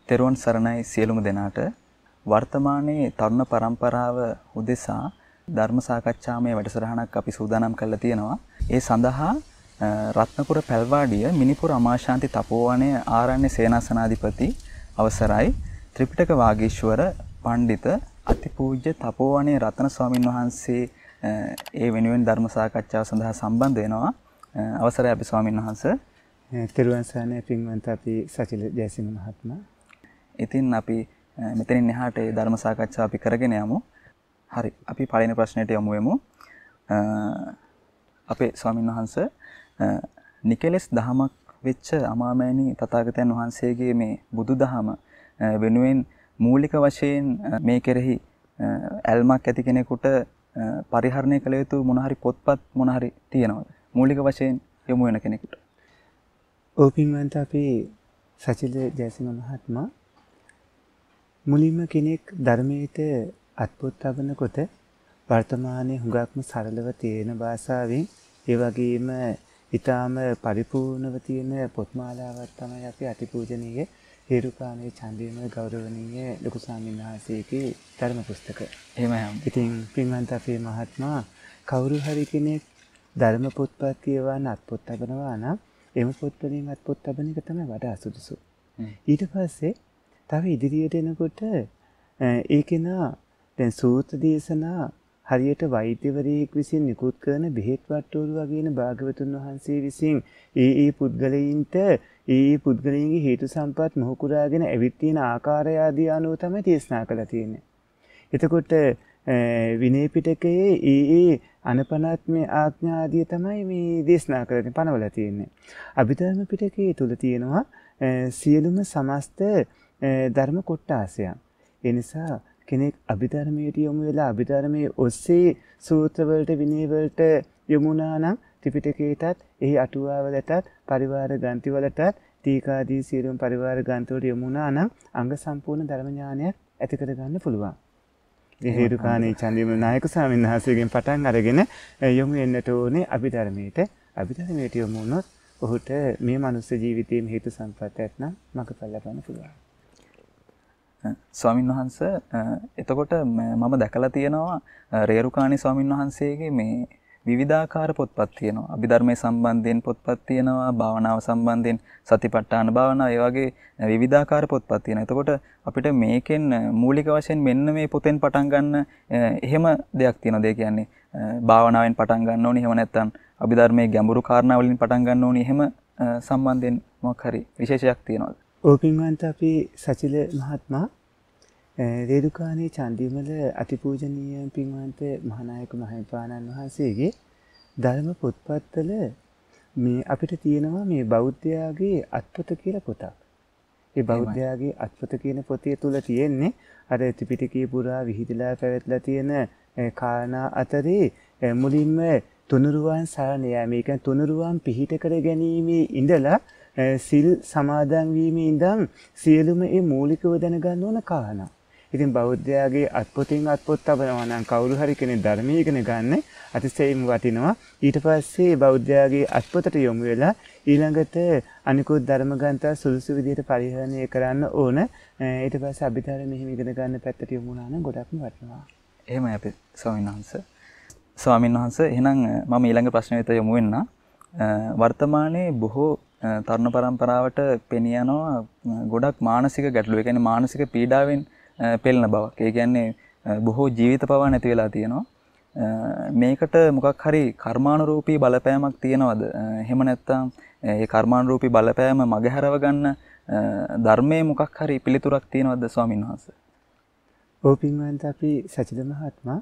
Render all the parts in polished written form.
තෙරුවන් සරණයි සියලුම දෙනාට. වර්තමානයේ තරුණ පරම්පරාව උදෙසා ධර්ම සාකච්ඡාමය වැඩසටහනක් අපි සූදානම් කරලා තියෙනවා. ඒ සඳහා රත්නපුර පැල්වාඩිය මිනිපුර අමාශාන්ති තපෝවනය ආරණ්‍ය සේනාසනාධිපති අවසරයි ත්‍රිපිටක වාගීශවර පඬිත අතිපූජ්‍ය තපෝවනයේ රතන ස්වාමින් වහන්සේ ඒ වෙනුවෙන් ධර්ම සාකච්ඡාව සඳහා සම්බන්ධ වෙනවා. අවසරයි අපි ස්වාමින් වහන්සේ. තෙරුවන් සරණයි පින්වන්ත අපි සචිල ජයසිංහ මහත්මයා. ඉතින් අපි මෙතනින් එහාට ඒ ධර්ම සාකච්ඡාව අපි කරගෙන යමු. හරි. අපි පළවෙනි ප්‍රශ්නයට යමු වෙමු. අපේ ස්වාමින් වහන්සේ නිකලස් දහමක් වෙච්ච අමාමෑණී තථාගතයන් වහන්සේගේ මේ බුදුදහම වෙනුවෙන් මූලික වශයෙන් මේ කෙරෙහි ඇල්මක් ඇති කෙනෙකුට පරිහරණය කළ යුතු මොන හරි පොත්පත් මොන හරි තියෙනවද? මූලික වශයෙන් යොමු වෙන කෙනෙකුට. ඔව් පින්වන්ත අපි සචිල ජයසිංහ මහත්මයා මුලින්ම කෙනෙක් ධර්මයට අත්පොත් තබනකොට වර්තමානයේ හුඟක්ම සරලව තියෙන භාෂාවෙන් ඒ වගේම ඊටාම පරිපූර්ණව තියෙන පොත්මාලාවක් තමයි අපි අතිපූජනීය හේරුකාණේ චන්දිම ගෞරවනීය ලොකු ස්වාමීන් වහන්සේගේ ධර්ම පුස්තක. එහෙමයි. ඉතින් පින්වන්ත අපේ මහත්මයා කවුරු හරි කෙනෙක් ධර්ම පොත්පත් කියවන අත්පොත් තබනවා නම් එම පොත් වලින් අත්පොත් තබන එක තමයි වඩා සුදුසු. ඊට පස්සේ තව ඉදිරියට එනකොට ඒකේන දැන් සූත්‍ර දේශනා හරියට වෛද්‍යවරයෙක් විසින් නිකුත් කරන බෙහෙත් වට්ටෝරු වගේන භාග්‍යවතුන් වහන්සේ විසින් ඒ පුද්ගලයින්ට ඒ පුද්ගලයන්ගේ හේතු සම්පත් මොහුකුරාගෙන ඇවිත් තියෙන ආකාරය ආදී අනුව තමයි දේශනා කළා තියෙන්නේ. එතකොට විනය පිටකයේ ඒ අනපනාත්මේ ආඥා ආදී තමයි මේ දේශනා කරන්නේ පනවලා තියෙන්නේ. අභිධර්ම පිටකයේ තුල තියෙනවා සියලුම සමස්ත ධර්ම කොටාසයන්. ඒ නිසා කෙනෙක් අභිධර්මයට යොමු වෙලා අභිධර්මයේ ඔස්සේ සූත්‍ර වලට විනය වලට යොමුනා නම් ත්‍රිපිටකයටත් එහි අටුවාවලටත් පරිවාර ග්‍රන්ථි වලටත් ටීකාදී සියලුම පරිවාර ග්‍රන්ථ වලට යොමුනා නම් අංග සම්පූර්ණ ධර්ම ඥානයක් ඇති කර ගන්න පුළුවන්. ඒ හේරුකාණේ චන්දිම නායක ස්වාමීන් වහන්සේගෙන් පටන් අරගෙන යොමු වෙන්නට ඕනේ අභිධර්මයට. අභිධර්මයට යොමු වුණොත් ඔහුට මේ මනුස්ස ජීවිතයේ හේතු සම්පත් ඇත්නම් මඟපල ලබන්න පුළුවන්. ස්වාමින් වහන්සේ එතකොට මම දැකලා තියෙනවා රේරුකාණේ ස්වාමින් වහන්සේගේ මේ විවිධාකාර පොත්පත් තියෙනවා. අභිධර්මයේ සම්බන්ධයෙන් පොත්පත් තියෙනවා, භාවනාව සම්බන්ධයෙන් සතිපට්ඨාන භාවනාව, ඒ වගේ විවිධාකාර පොත්පත් තියෙනවා. එතකොට අපිට මේකෙන් මූලික වශයෙන් මෙන්න මේ පොතෙන් පටන් ගන්න එහෙම දෙයක් තියෙනවද? ඒ කියන්නේ භාවනාවෙන් පටන් ගන්න ඕනි, එහෙම නැත්නම් අභිධර්මයේ ගැඹුරු කාරණා වලින් පටන් ගන්න ඕනි, එහෙම සම්බන්ධයෙන් මොකක් හරි විශේෂයක් තියෙනවද? ඕපින්වන්ත අපි සචිල මහත්මයා රේරුකාණේ චන්දිමල අතිපූජනීය පින්වන්ත මහානායක මහින්පාණන් වහන්සේගේ ධර්ම පොත්පත්වල මේ අපිට තියෙනවා මේ බෞද්ධයාගේ අත්පොත කියලා පොතක්. ඒ බෞද්ධයාගේ අත්පොත කියන පොතේ තුල තියෙන්නේ අර ත්‍රිපිටකයේ පුරා විහිදලා පැවැත්ලා තියෙන කාරණා අතරේ මුලින්ම තුනුරුවන් සරණ යාම. ඒ කියන්නේ තුනුරුවන් පිහිට කර ගැනීමේ ඉඳලා සිල් සමාදන් වීමේ ඉඳන් සියලුම මේ මූලිකව දැනගන්න ඕන කාරණා. ඉතින් බෞද්ධයාගේ අත්පොතින් අත්පොත් තබනවා නම් කවුරු හරි කෙනෙක් ධර්මයේ ඉගෙන ගන්න අතිශයින්ම වටිනවා. ඊට පස්සේ බෞද්ධයාගේ අත්පොතට යොමු වෙලා ඊළඟට අනිකුත් ධර්ම ග්‍රන්ථ සුදුසු විදිහට පරිහරණය කරන්න ඕන. ඊට පස්සේ අභිධර්ම මෙහිම ඉගෙන ගන්න පැත්තට යොමු වුණා නම් ගොඩක්ම වටිනවා. එහෙමයි අපි ස්වාමීන් වහන්සේ. ස්වාමීන් වහන්සේ එහෙනම් මම ඊළඟ ප්‍රශ්න වෙත යොමු වෙන්න. වර්තමානයේ බොහෝ තරුණ පරම්පරාවට පෙනී යනවා ගොඩක් මානසික ගැටලු. ඒ කියන්නේ මානසික පීඩාවෙන් පෙළෙන බවක්. ඒ කියන්නේ බොහෝ ජීවිත පවා නැති වෙලා තියෙනවා. මේකට මොකක් හරි කර්මානුරූපී බලපෑමක් තියෙනවද? එහෙම නැත්නම් ඒ කර්මානුරූපී බලපෑම මගහැරව ගන්න ධර්මයේ මොකක් හරි පිළිතුරක් තියෙනවද ස්වාමීන් වහන්සේ? ඔව් පින්වන්ත අපි සචිද මහත්මයා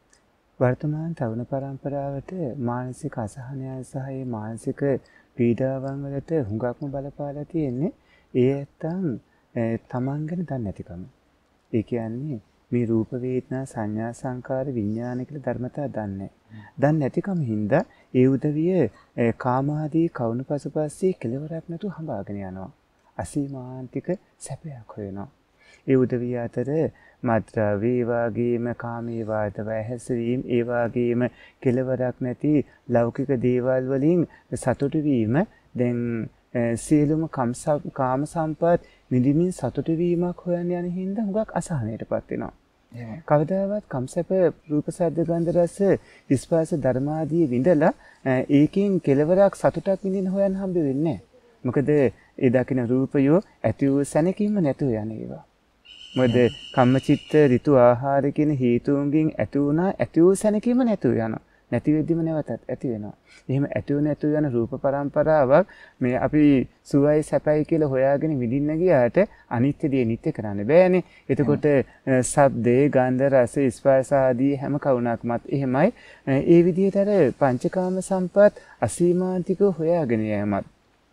වර්තමාන තරුණ පරම්පරාවට මානසික අසහනය සහ මානසික පීඩාවන් වලට හුඟක්ම බලපාලා තියෙන්නේ ඒ නැත්තම් තමන් ගැන දන්නේ නැතිකම. ඒ කියන්නේ මේ රූප වේදනා සංඥා සංකාර විඥාන කියලා ධර්මතා දන්නේ නැතිකම හින්දා ඒ උදවිය කාමාදී කවුණු පසුපස්සේ කෙලවරක් නැතුව හඹාගෙන යනවා. අසීමාන්තික සැපයක් හොයනවා. ඒ උදවිය අතර මත්ද්‍රව්‍ය ඒ වගේම කාමයේ වාදව හැසිරීම ඒ වගේම කෙලවරක් නැති ලෞකික දේවල් වලින් සතුටු වීම දැන් සියලුම කාම සම්පත් නිදිමින් සතුටු වීමක් හොයන්න යන හින්දා හුඟක් අසහනයටපත් වෙනවා. කවදාවත් කම්සප රූප ශබ්ද ගන්ධ රස ස්පර්ශ ධර්මාදී විඳලා ඒකෙන් කෙලවරක් සතුටක් විඳින්න හොයන්න හම්බ වෙන්නේ නැහැ. මොකද ඒ දකින රූපයෝ ඇති වූ සැනකීම නැතුව යන ඒවා. මොකද කම්මචිත්ත ඍතු ආහාර කියන හේතුන්ගෙන් ඇති වුණා ඇති වූ සැනකීම නැතුව යනවා. නැති වෙද්දිම නැවතත් ඇති වෙනවා. එහෙම ඇති වූ නැතුව යන රූප පරම්පරාවක් මේ අපි සුවයි සැපයි කියලා හොයාගෙන විඳින්න ගියාට අනිත්‍ය දේ නිත්‍ය කරන්න බෑනේ. එතකොට ශබ්දේ, ගන්ධ, රස, ස්පර්ශ ආදී හැම කවුණක්මත් එහෙමයි. ඒ විදිහට අර පංචකාම සම්පත් අසීමාන්තිකව හොයාගෙන යෑමත්.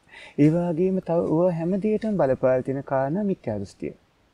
ඒ වගේම තව ඕවා හැම දෙයකටම බලපාලා තියෙන කාරණා මිත්‍යා දෘෂ්ටිය.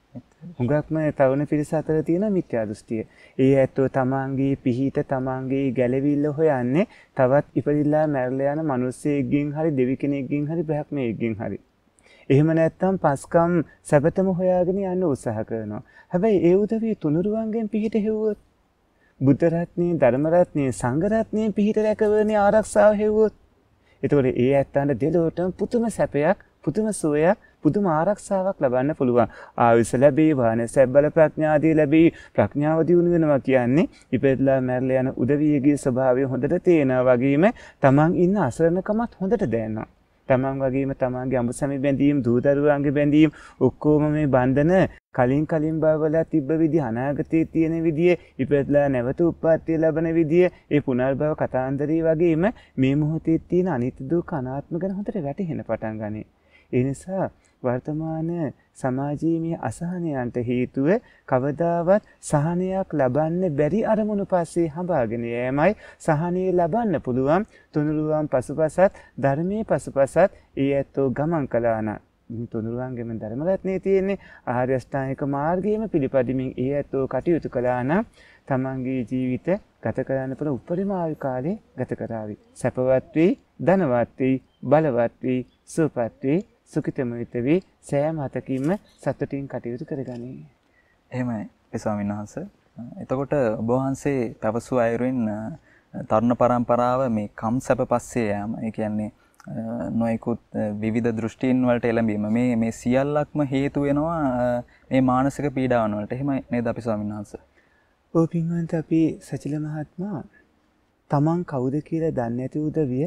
හුඟක්ම තරුණ පිරිස අතර තියෙන මිත්‍යා දෘෂ්ටිය. ඒ ඇත්තෝ තමන්ගේ පිහිට තමන්ගේ ගැලවිල්ල හොයන්නේ තවත් ඉපදිලා මැරලා යන මිනිස්සෙක්ගෙන් හරි දෙවි කෙනෙක්ගෙන් හරි බ්‍රහ්මයෙක්ගෙන් හරි. එහෙම නැත්නම් පස්කම් සැපතම හොයාගෙන යන්න උත්සාහ කරනවා. හැබැයි ඒ උදවිය තුනුරුවන්ගෙන් පිහිට හෙව්වොත් බුද්ධ රත්නයේ ධර්ම රත්නයේ සංඝ රත්නයේ පිහිට රැකවරණේ ආරක්ෂාව හෙව්වොත් එතකොට ඒ ඇත්තන්ට දෙලොවටම පුදුම සැපයක් පුදුම සුවයක් පුදුම ආරක්ෂාවක් ලබන්න පුළුවන්. ආයුෂ ලැබේවා, සැබ්බල ප්‍රඥාදී ලැබී ප්‍රඥාව දියුණු වෙනවා කියන්නේ ඉපදලා මැරලා යන උදවියගේ ස්වභාවය හොඳට තේනවා වගේම තමන් ඉන්න අසරණකමත් හොඳට දැනෙනවා. තමන් වගේම තමන්ගේ අඹසමි බැඳීම්, දූ දරුවන්ගේ බැඳීම් ඔක්කොම මේ බන්ධන කලින් භවවල තිබ්බ විදිහ අනාගතයේ තියෙන විදිය ඉපදලා නැවත උප්පත්තිය ලැබෙන විදිය ඒ පුනර්භව කතාන්දරي වගේම මේ මොහොතේ තියෙන අනිත්‍ය දුක්ඛ අනාත්ම ගැන හොඳට වැටහෙන්න පටන් ගනී. ඒ නිසා වර්තමාන සමාජීය මේ අසහනයන්ට හේතුව කවදාවත් සහනයක් ලබන්න බැරි අරමුණු පස්සේ හඹාගෙන යෑමයි. සහනය ලබන්න පුළුවන් තුනුරුවන් පසුපසත් ධර්මයේ පසුපසත් ඒ ඇත්තෝ ගමන් කළා නම් තුනුරුවන්ගේම ධර්ම රත්නේ තියෙන්නේ ආර්ය අෂ්ටාංගික මාර්ගයේම පිළිපදිමින් ඒ ඇත්තෝ කටයුතු කළා නම් තමන්ගේ ජීවිත ගත කරන්න පුළුවන් උපරිම ආයු කාලේ ගත කරાવી. සැපවත් වී, ධනවත් වී, බලවත් වී, සුවපත් වී සුඛිතමිත වී සෑම හතකින්ම සතුටින් කටයුතු කරගනී. එහෙමයි ස්වාමීන් වහන්සේ. එතකොට ඔබ වහන්සේ පැවසු අයුරින් තරුණ පරම්පරාව මේ කම්සප පස්සේ යෑම, ඒ කියන්නේ නොයෙකුත් විවිධ දෘෂ්ටීන් වලට එළඹීම මේ සියල්ලක්ම හේතු වෙනවා මේ මානසික පීඩාවන් වලට. එහෙමයි නේද අපි ස්වාමීන් වහන්සේ? ඔව් පින්වන්ත අපි සචිල මහත්මයා තමන් කවුද කියලා දන්නේ නැති උදවිය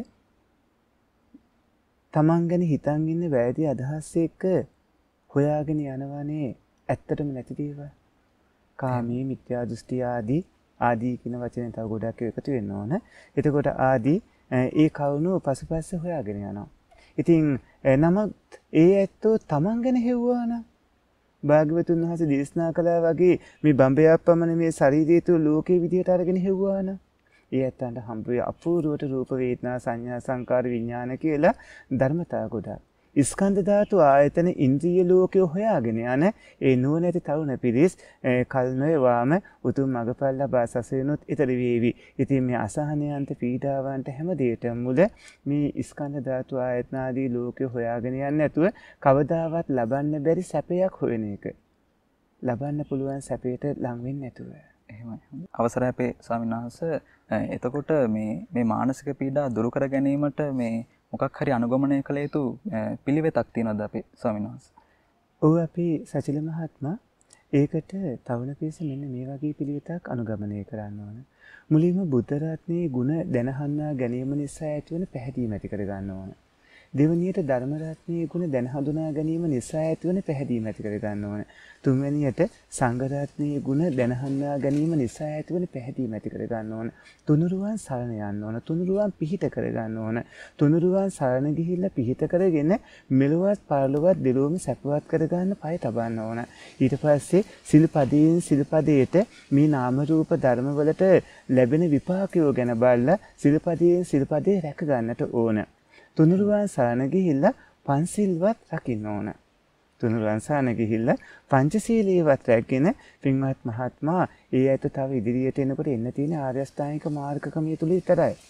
තමන් ගැන හිතන් ඉන්න වැරදි අදහස් එක්ක හොයාගෙන යනවනේ ඇත්තටම නැති දේවල්. කාමී, මිත්‍යා දෘෂ්ටි ආදී කියන වචනේ තව ගොඩක් එකතු වෙන්න ඕන. එතකොට ආදී ඒ කවුණු පසුපස්ස හොයාගෙන යනවා. ඉතින් නමුත් ඒ ඇත්තෝ තමන් ගැන හෙව්වා නම් භාග්‍යවතුන් වහන්සේ දේශනා කළා වගේ මේ බඹයක් පමණ මේ ශරීරය තුළ ලෝකේ විදියට අරගෙන හෙව්වා නම් ඒ ඇත්තන්ට හම්බ වේ අපූර්වට රූප වේදනා සංඥා සංකාර විඥාන කියලා ධර්මතා ගොඩක්. ස්කන්ධ ධාතු ආයතන ඉන්ද්‍රිය ලෝකය හොයාගෙන යන ඒ නුවණැති තරුණ පිරිස් කල්නොයවාම උතුම් මඟපල් ලබා සසෙනුත් ඊතර වේවි. ඉතින් මේ අසහනයන්ට පීඩාවන්ට හැම දෙයකම මුල මේ ස්කන්ධ ධාතු ආයතන ආදී ලෝකය හොයාගෙන යන්නේ නැතුව කවදාවත් ලබන්න බැරි සැපයක් හොයන එක. ලබන්න පුළුවන් සැපයට ලං වෙන්නේ නැතුව. එහෙමයි. අවසරයි අපේ ස්වාමීන් වහන්සේ. එතකොට මේ මානසික පීඩා දුරු කර ගැනීමට මේ මොකක් හරි අනුගමනය කළ යුතු පිළිවෙතක් තියෙනවද අපේ ස්වාමීන් වහන්සේ? ඔව් අපි සචිල මහත්මයා ඒකට තවන පිරිස මෙන්න මේ වගේ පිළිවෙතක් අනුගමනය කරන්න ඕන. මුලින්ම බුද්ධ රත්නයේ ගුණ දැන හඳුනා ගැනීම නිසා ඇතිවන පැහැදීම ඇති කර ගන්න ඕන. දෙවැනියට ධර්ම රත්නයේ ගුණ දැන හඳුනා ගැනීම නිසා ඇතිවන පැහැදීම ඇති කර ගන්න ඕන. තුන්වැනියට සංඝ රත්නයේ ගුණ දැන හඳුනා ගැනීම නිසා ඇතිවන පැහැදීම ඇති කර ගන්න ඕන. තුනුරුවන් සරණ යන්න ඕන. තුනුරුවන් පිහිට කර ගන්න ඕන. තුනුරුවන් සරණ ගිහිල්ලා පිහිට කරගෙන මෙලොවත් පරලොවත් දෙලොවම සැපවත් කර ගන්න පය තබන්න ඕන. ඊට පස්සේ සිල්පදයෙන් සිල්පදයට මේ නාම රූප ධර්ම වලට ලැබෙන විපාකය ගැන බලලා සිල්පදයෙන් සිල්පදේ රැක ගන්නට ඕන. තුනුරුවන් සරණ ගිහිල්ලා පන්සිල්වත් රකින්න ඕන. තුනුරුවන් සරණ ගිහිල්ලා පංචශීලීවත් රැකගෙන පින්වත් මහත්මයා ඒ ඇත තව ඉදිරියට එනකොට එන්න තියෙන ආර්ය අෂ්ටාංගික මාර්ග ක්‍රමය තුල විතරයි.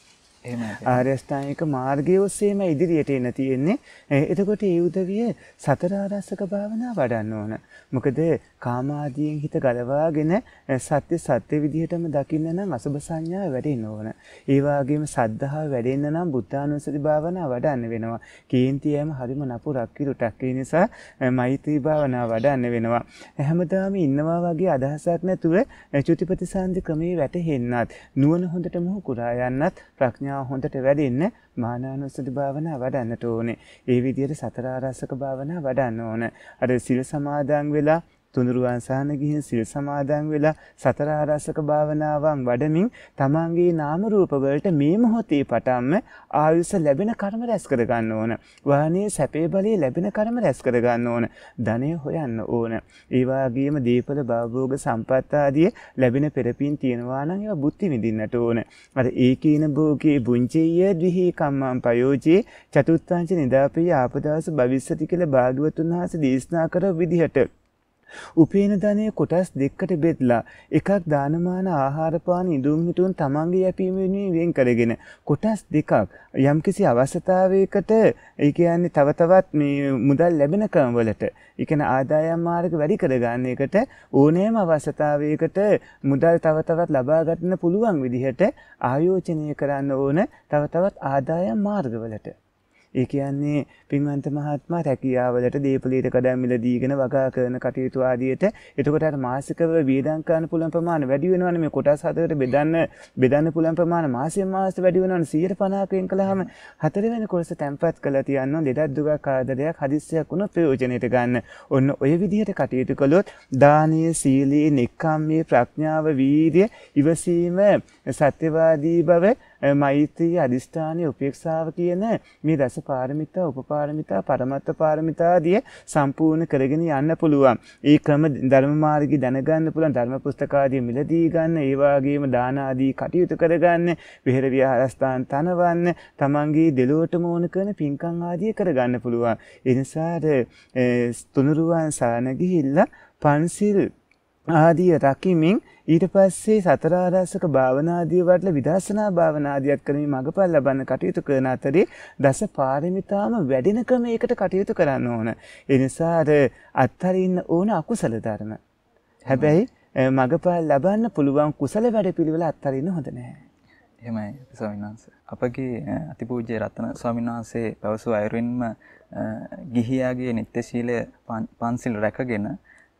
ආර්ය අෂ්ටාංගික මාර්ගය ඔස්සේම ඉදිරියට එන්න තියෙන්නේ. එතකොට ඒ උදවිය සතර ආරස්සක භාවනා වඩන්න ඕන. මොකද කාමාදීන් හිත ගලවාගෙන සත්‍ය විදිහටම දකින්න නම් අසුබ සංඥා වැඩෙන්න ඕන. ඒ වගේම සද්ධාව වැඩෙන්න නම් බුද්ධානුස්සති භාවනා වඩන්න වෙනවා. කේන්තියම හරිම නපුරක් කිරුටක්. ඒ නිසා මෛත්‍රී භාවනා වඩන්න වෙනවා. හැමදාම ඉන්නවා වගේ අදහසක් නැතුව චුතිපති සාන්ති ක්‍රමයේ වැටෙන්නත් නුවණ හොඳට මොහු කුරා යන්නත් ප්‍රඥාව හොඳට වැඩෙන්න මානානුස්සති භාවනා වඩන්නට ඕනේ. ඒ විදිහට සතර ආරස්සක භාවනා වඩන්න ඕන. අර සිල් සමාදන් වෙලා තුනුරුවන් සහන ගිහින් සිල් සමාදන් වෙලා සතර ආරස්සක භාවනාවන් වඩමින් තමන්ගේ නාම රූප වලට මේ මොහොතේ පටන්ම ආයුෂ ලැබෙන කර්ම රැස් කර ගන්න ඕන. වාහනේ සැපේ බලේ ලැබෙන කර්ම රැස් කර ගන්න ඕන. ධනය හොයන්න ඕන. ඒ වගේම දීපල භවෝග සම්පත් ආදී ලැබෙන පෙරපින් තියෙනවා නම් ඒවා බුද්ධි විඳින්නට ඕන. අර ඒකීන භෝගේ බුංචේය ද්විහි කම්මං පයෝජේ චතුත්ථංච නිදාපේ ආපදාස භවිස්සති කියලා භාග්‍යවතුන් වහන්සේ දේශනා කර විදිහට උපේන ධනය කොටස් දෙකකට බෙදලා එකක් දානමාන ආහාර පාන ඉදුම් හිටුන් තමන්ගේ යැපීම වෙනුවෙන් වෙන් කරගෙන කොටස් දෙකක් යම්කිසි අවශ්‍යතාවයකට ඒ කියන්නේ තව තවත් මේ මුදල් ලැබෙන ක්‍රම වලට ඒ කියන්නේ ආදායම් මාර්ග වැඩි කර ගන්න එකට ඕනෑම අවශ්‍යතාවයකට මුදල් තව තවත් ලබා ගන්න පුළුවන් විදිහට ආයෝජනය කරන්න ඕන තව තවත් ආදායම් මාර්ග වලට. ඒ කියන්නේ පින්වන්ත මහත්මයා රැකියාවලට දීපලීට කඩම් මිල දීගෙන වගා කරන කටයුතු ආදියට එතකොට අර මාසිකව වියදම් කරන්න පුළුවන් ප්‍රමාණය වැඩි වෙනවනේ මේ කොටස් හතරට බෙදන්න පුළුවන් ප්‍රමාණය මාසෙන් මාසෙට වැඩි වෙනවනේ 150ක වෙන් කළාම හතරවෙනි කොටස තැම්පත් කරලා තියන්න ලෙඩක් දුකක් ආදරයක් හදිස්සියක් වුණොත් ප්‍රයෝජනෙට ගන්න. ඔන්න ඔය විදිහට කටයුතු කළොත් දානීය සීලී නික්කම්මේ ප්‍රඥාව වීර්ය ඉවසීම සත්‍යවාදී බව මෛත්‍රී අදිෂ්ඨානීය උපේක්ෂාව කියන මේ රස පාරමිතා උපපාරමිතා පරමත්ත පාරමිතා ආදී සම්පූර්ණ කරගෙන යන්න පුළුවන්. ඒ ක්‍රම ධර්ම මාර්ගي දැනගන්න පුළුවන් ධර්ම පුස්තක ආදී මිලදී ගන්න ඒ වගේම දාන ආදී කටයුතු කරගන්න විහෙර විහාරස්ථාන තනවන්න තමන්ගේ දෙලොවටම ඕන කරන පින්කම් ආදී කරගන්න පුළුවන්. ඒ නිසා තුනුරුවන් සරණ ගිහිල්ලා පන්සිල් ආදී රකිමින් ඊට පස්සේ සතර ආරස්සක භාවනාදී වඩලා විදර්ශනා භාවනාදියක් කරමින් මඟපල් ලබන්න කටයුතු කරන අතරේ දස පාරමිතාම වැඩෙන ක්‍රමයකට කටයුතු කරන්න ඕන. ඒ නිසා අත්හරින්න ඕන අකුසල ධර්ම. හැබැයි මඟපල් ලබන්න පුළුවන් කුසල වැඩපිළිවෙල අත්හරින්න හොඳ නැහැ. එහෙමයි ස්වාමීන් වහන්සේ. අපගේ අතිපූජ්‍ය රත්න ස්වාමීන් වහන්සේ පැවසු අයුරින්ම ගිහියාගේ නිත්‍ය ශීලය පන්සිල් රැකගෙන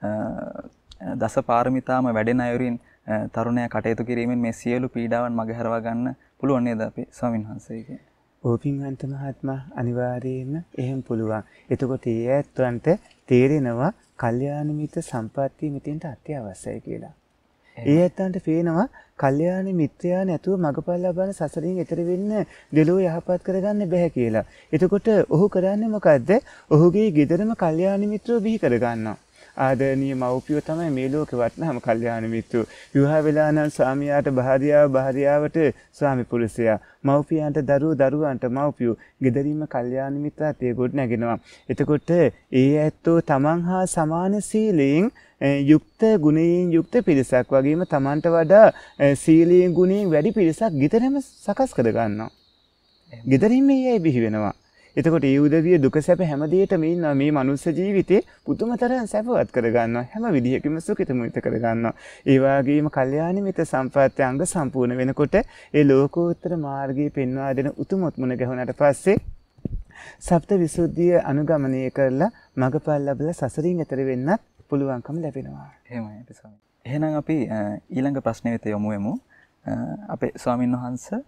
දස පාරමිතාම වැඩෙන අයුරින් තරුණයා කටයුතු කිරීමෙන් මේ සියලු පීඩාවන් මගහැරවා ගන්න පුළුවන් නේද අපි ස්වාමීන් වහන්සේගේ? ඕපින්වන්ත මහත්මයා අනිවාර්යයෙන්ම එහෙම පුළුවන්. එතකොට ඒ ඇත්තන්ට තේරෙනවා කල්යාණ මිත්‍ර සම්පත්තිය මෙතෙන්ට අත්‍යවශ්‍යයි කියලා. ඒ ඇත්තන්ට පේනවා කල්යාණ මිත්‍රයා නැතුව මගපල් ලබන සසරින් එතර වෙන්න දෙලෝ යහපත් කරගන්න බෑ කියලා. එතකොට ඔහු කරන්නේ මොකද්ද? ඔහුගේ ගෙදරම කල්යාණ මිත්‍රව බිහි කරගන්නවා. ආදරණීය මව්පියෝ තමයි මේ ලෝකේ වටිනාම කල්යාණ මිත්‍රෝ. විවාහ වෙලා නම් ස්වාමියාට භාර්යාවට ස්වාමි පුරුෂයා, මව්පියන්ට දරුවන්ට මව්පියෝ, ගෙදරින්ම කල්යාණ මිත්‍රත්වයේ ගොඩ නැගෙනවා. එතකොට ඒ ඇත්තෝ තමන් හා සමාන සීලයෙන් යුක්ත ගුණයෙන් යුක්ත පිරිසක් වගේම තමන්ට වඩා සීලයෙන් ගුණයෙන් වැඩි පිරිසක් ගෙදරම සකස් කර ගන්නවා. ගෙදරින් මේ බිහි වෙනවා. එතකොට ඒ උදවිය දුක සැප හැම දෙයකම ඉන්නවා. මේ මනුස්ස ජීවිතේ පුදුමතරම් සැපවත් කර ගන්නවා. හැම විදිහකම සුඛිතමුිත කර ගන්නවා. ඒ වගේම කල්යාණ මිත්‍ර සම්ප්‍රාප්තිය අංග සම්පූර්ණ වෙනකොට ඒ ලෝකෝත්තර මාර්ගයේ පෙන්වා දෙන උතුමොත් මුණ ගැහුණාට පස්සේ සප්ත විසුද්ධිය අනුගමනය කරලා මගපල් ලැබලා සසරින් එතර වෙන්නත් පුළුවන්කම ලැබෙනවා. එහෙමයි ස්වාමී. එහෙනම් අපි ඊළඟ ප්‍රශ්නෙ වෙත යමු වෙමු. අපේ ස්වාමීන් වහන්සේ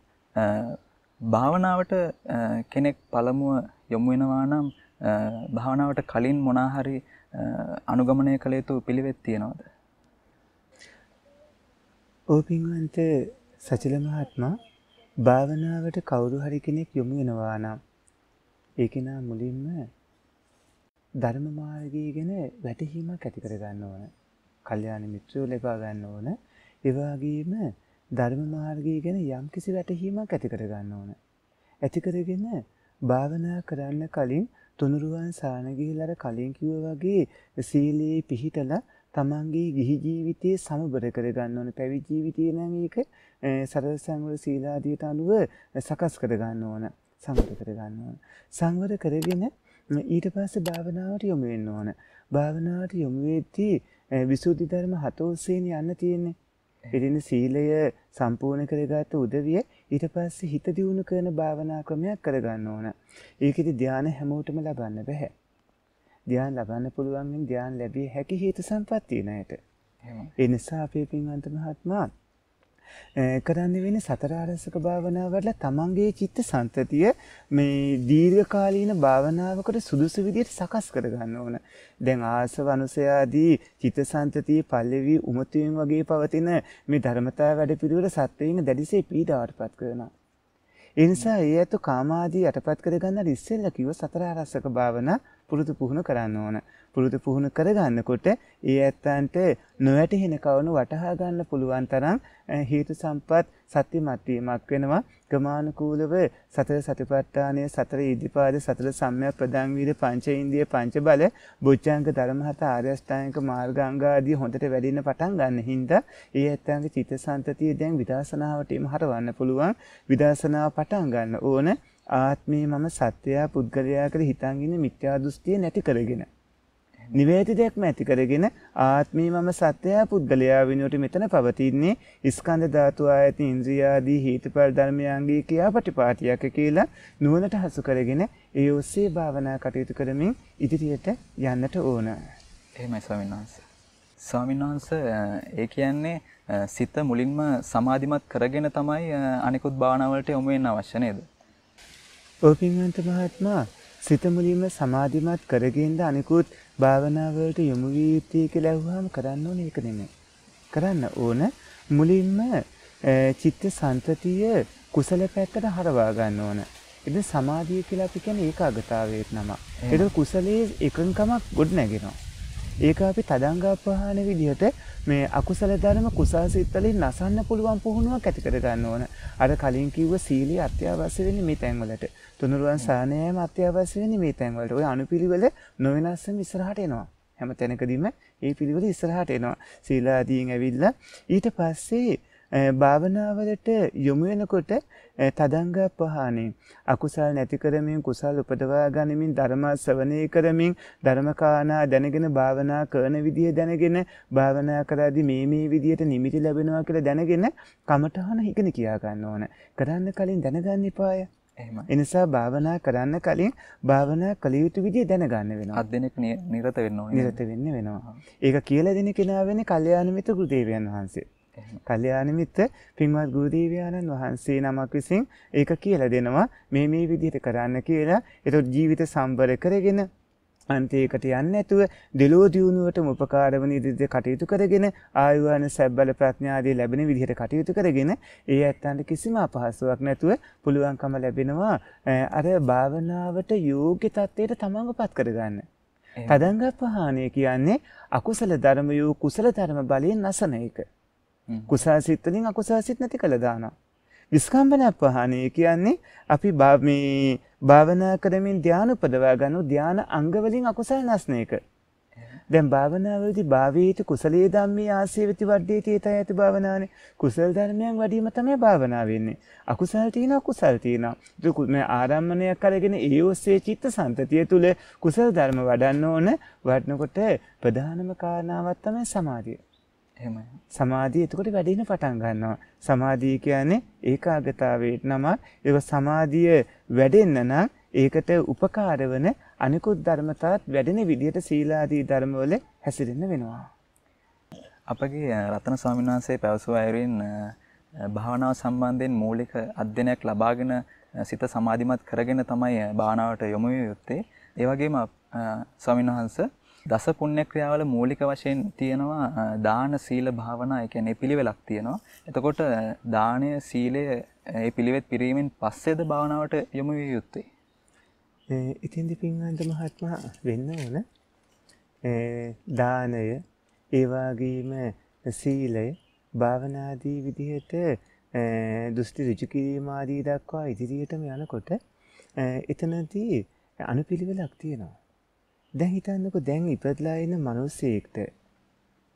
භාවනාවට කෙනෙක් පළමුව යොමු වෙනවා නම් භාවනාවට කලින් මොනා හරි අනුගමනය කළ යුතු පිළිවෙත් තියෙනවද? ඕපින්වන්ත සචිල මහත්මයා භාවනාවට කවුරු හරි කෙනෙක් යොමු වෙනවා නම් ඒක නා මුලින්ම ධර්ම මාර්ගය ගැන වැටහීමක් ඇති කර ගන්න ඕන. කල්යාණ මිත්‍රයෝ ලබා ගන්න ඕන. ඒ වගේම ධර්ම මාර්ගය ගැන යම්කිසි වැටහීමක් ඇති කර ගන්න ඕන. ඇති කරගෙන භාවනා කරන්න කලින් තුනුරුවන් සාන ගිහිලා කලින් කිව්වා වගේ සීලේ පිහිටලා තමන්ගේ ගිහි ජීවිතයේ සමබර කරගන්න ඕන. පැවිදි ජීවිතේ නම් ඒක සරල සංවර සීලාදියට අනුව සකස් කරගන්න ඕන. සංවර කරගන්න ඕන. සංවර කරගෙන ඊට පස්සේ භාවනාවට යොමු වෙන්න ඕන. භාවනාවට යොමු වෙද්දී විසුද්ධි ධර්ම 7 ඔස්සේනේ යන්න තියෙන්නේ. ඉතින් සීලය සම්පූර්ණ කරගත්ත උදවිය ඊට පස්සේ හිත දියුණු කරන භාවනා ක්‍රමයක් කරගන්න ඕන. ඒකෙදි ධානය හැමෝටම ලබන්න බෑ. ධානය ලබන්න පුළුවන් නම් ධානය ලැබිය හැකි හේතු සම්පත් තියෙන අයට. ඒ නිසා අපේ පින්වන්ත මහත්මයා කරන්න වෙන්නේ සතර ආරසක භාවනාව වල තමන්ගේ චිත්ත සංතතිය මේ දීර්ඝකාලීන භාවනාවකට සුදුසු විදිහට සකස් කරගන්න ඕන. දැන් ආසව අනුසයාදී චිත්ත සංතතිය පල්ලෙවි උමතුයෙන් වගේ පවතින මේ ධර්මතාව වැඩ පිළිවෙල සත්වයින් දැඩිසේ පීඩාවටපත් කරනවා. ඒ නිසා ඒ ඇතු කාමාදී යටපත් කරගන්න ඉස්සෙල්ලා කිව්ව සතර ආරසක භාවනා පුරුදු පුහුණු කරන්න ඕන. පුරුදු පුහුණු කරගන්නකොට ඒ ඇත්තන්ට නොවැටහෙන කවණු වටහා ගන්න පුළුවන් තරම් හේතු සම්පත් සත්‍යමත් වීමක් වෙනවා. ක්‍රමානුකූලව සතර සතිපට්ඨානය, සතර ඉද්ධිපාද, සතර සම්‍යක් ප්‍රදාන් වීර්ය, පංච ඉන්ද්‍රිය, පංච බල, බොජ්ජංග ධර්ම හත, ආර්ය අෂ්ටාංගික මාර්ගාංග ආදී හොඳට වැඩින්න පටන් ගන්න හින්දා ඒ ඇත්තන්ගේ චිත්තසංතතිය දැන් විදර්ශනාවට එම හරවන්න පුළුවන්. විදර්ශනාව පටන් ගන්න ඕන ආත්මේ මම සත්‍යය පුද්ගලයා කියලා හිතන් ඉන්න මිත්‍යා දෘෂ්ටිය නැති කරගෙන. නිවැරදි දැක්ම ඇති කරගෙන ආත්මී මම සත්‍යය පුද්ගලයා වෙනුවට මෙතන පවතින්නේ ස්කන්ධ ධාතු ආයතන ඉන්ද්‍රිය ආදී හේතුඵල ධර්මයන්ගේ ක්‍රියාපටිපාටියක් කියලා නුවණට හසු කරගෙන ඒ ඔස්සේ භාවනා කටයුතු කරමින් ඉදිරියට යන්නට ඕන. එහෙමයි ස්වාමීන් වහන්සේ. ස්වාමීන් වහන්සේ ඒ කියන්නේ සිත මුලින්ම සමාධිමත් කරගෙන තමයි අනිකුත් භාවනාවලට යොමු වෙන්න අවශ්‍ය නේද? ඔව් පින්වන්ත මහත්මයා, සිත මුලින්ම සමාධිමත් කරගෙනද අනිකුත් භාවනාවලට යොමු විය යුත්තේ කියලා අහුවාම කරන්න ඕනේ ඒක නෙමෙයි. කරන්න ඕන මුලින්ම චිත්ත සංතතිය කුසල පැත්තට හරවා ගන්න ඕන. ඉතින් සමාධිය කියලා අපි කියන්නේ ඒකාග්‍රතාවයට නම. ඒක කුසලයේ එකඟකමක් ගොඩ නැගෙනවා. ඒක අපි තදංගාපහාන විදිහට මේ අකුසල ධර්ම කුසල සිත් වලින් නසන්න පුළුවන් පුහුණුවක් ඇති කර ගන්න ඕන. අර කලින් කිව්ව සීලිය අත්‍යවශ්‍ය වෙන්නේ මේ තැන්වලට. තුනුරුවන් සානයම අත්‍යවශ්‍ය වෙන්නේ මේ තැන්වලට. ඔය අනුපිළිවෙල නොවෙනස්ම ඉස්සරහට එනවා. හැම තැනකදීම මේ පිළිවෙල ඉස්සරහට එනවා. සීලාදීන් ඇවිල්ලා ඊට පස්සේ භාවනාවලට යොමු වෙනකොට තදංගාපහානේ අකුසල් නැති කරමින් කුසල් උපදවා ගනිමින් ධර්ම ශ්‍රවණය කරමින් ධර්මකාරණා දැනගෙන භාවනා කරන විදිය දැනගෙන භාවනා කරද්දී මේ විදියට නිමිති ලැබෙනවා කියලා දැනගෙන කමඨහන ඉගෙන කියා ගන්න ඕන. කරන්න කලින් දැනගන්න එපාය. එහෙමයි. ඒ නිසා භාවනා කරන්න කලින් භාවනා කළ යුතු විදිය දැනගන්න වෙනවා. අධ්‍යයනයක් නිරත වෙන්න ඕනේ. නිරත වෙන්න වෙනවා. ඒක කියලා දෙන කෙනා වෙන්නේ කල්යාණ මිත්‍ර ගුරුදේවයන් වහන්සේ. කල්යාණ මිත්‍ර පින්වත් ගුරුදේවයන්න් වහන්සේ නමක් විසින් ඒක කියලා දෙනවා මේ විදිහට කරන්න කියලා. ඒතකොට ජීවිත සම්බර කරගෙන අන්තිකට යන්නේ නැතුව දෙලෝ දියුණුවටම උපකාර වන විදිහට කටයුතු කරගෙන ආයුවන සැබ්බල ප්‍රඥාදී ලැබෙන විදිහට කටයුතු කරගෙන ඒ ඇත්තන්ට කිසිම අපහසුාවක් නැතුව පුළුවන්කම ලැබෙනවා අර භාවනාවට යෝග්‍ය තත්ත්වයට තමන්වපත් කරගන්න. තදංගපහානය කියන්නේ අකුසල ධර්ම යෝ කුසල ධර්ම බලයෙන් නැසන එක. කුසල සිත් වලින් අකුසල සිත් නැති කළා දානවා. විස්කම්බන පහණය කියන්නේ අපි මේ භාවනා කරමින් ධානය උපදවා ගන්න ධාන අංග වලින් අකුසල නැස්න එක. දැන් භාවනාවේදී භාවීත කුසලයේ ධම්මේ ආසේවති වඩේති ඒතයති භාවනානේ. කුසල ධර්මයන් වැඩිම තමයි භාවනාව වෙන්නේ. අකුසල තියෙනවා කුසල තියෙනවා. මේ ආරම්මණයක් අරගෙන ඒ ඔස්සේ චිත්ත සංතතිය තුල කුසල ධර්ම වඩන්න ඕන. වඩනකොට ප්‍රධානම කාරණාවක් තමයි සමාධිය. එහෙමයි. සමාධිය එතකොට වැඩිෙන පටන් ගන්නවා. සමාධිය කියන්නේ ඒකාග්‍රතාවයට නම. ඒක සමාධිය වැඩෙන්න නම් ඒකට උපකාර වන අනිකුත් ධර්මතාවත් වැඩෙන විදිහට සීලාදී ධර්මවල හැසිරෙන්න වෙනවා. අපගේ රතන ස්වාමීන් වහන්සේ පැවසුව අයුරින් භාවනාව සම්බන්ධයෙන් මූලික අධ්‍යයනයක් ලබාගෙන සිත සමාධිමත් කරගෙන තමයි භාවනාවට යොමු විය යුත්තේ. ඒ වගේම ස්වාමීන් වහන්සේ දස පුණ්‍ය ක්‍රියාවල මූලික වශයෙන් තියෙනවා දාන සීල භාවනා. ඒ කියන්නේ පිළිවෙලක් තියෙනවා. එතකොට දානය සීලය ඒ පිළිවෙත් පිරීමෙන් පස්සේද භාවනාවට යොමු විය යුත්තේ. ඉතින්දි පින්වන්ත මහත්මයා වෙන්න ඕන දානය ඒ වගේම සීලය භාවනාදී විදිහට දුස්ති ඍජු කිරීම ආදී දක්වා ඉදිරියටම යනකොට එතනදී අනුපිළිවෙලක් තියෙනවා. දැන් හිතන්නකෝ දැන් ඉපදලා ඉන්න මිනිස්සෙක්ට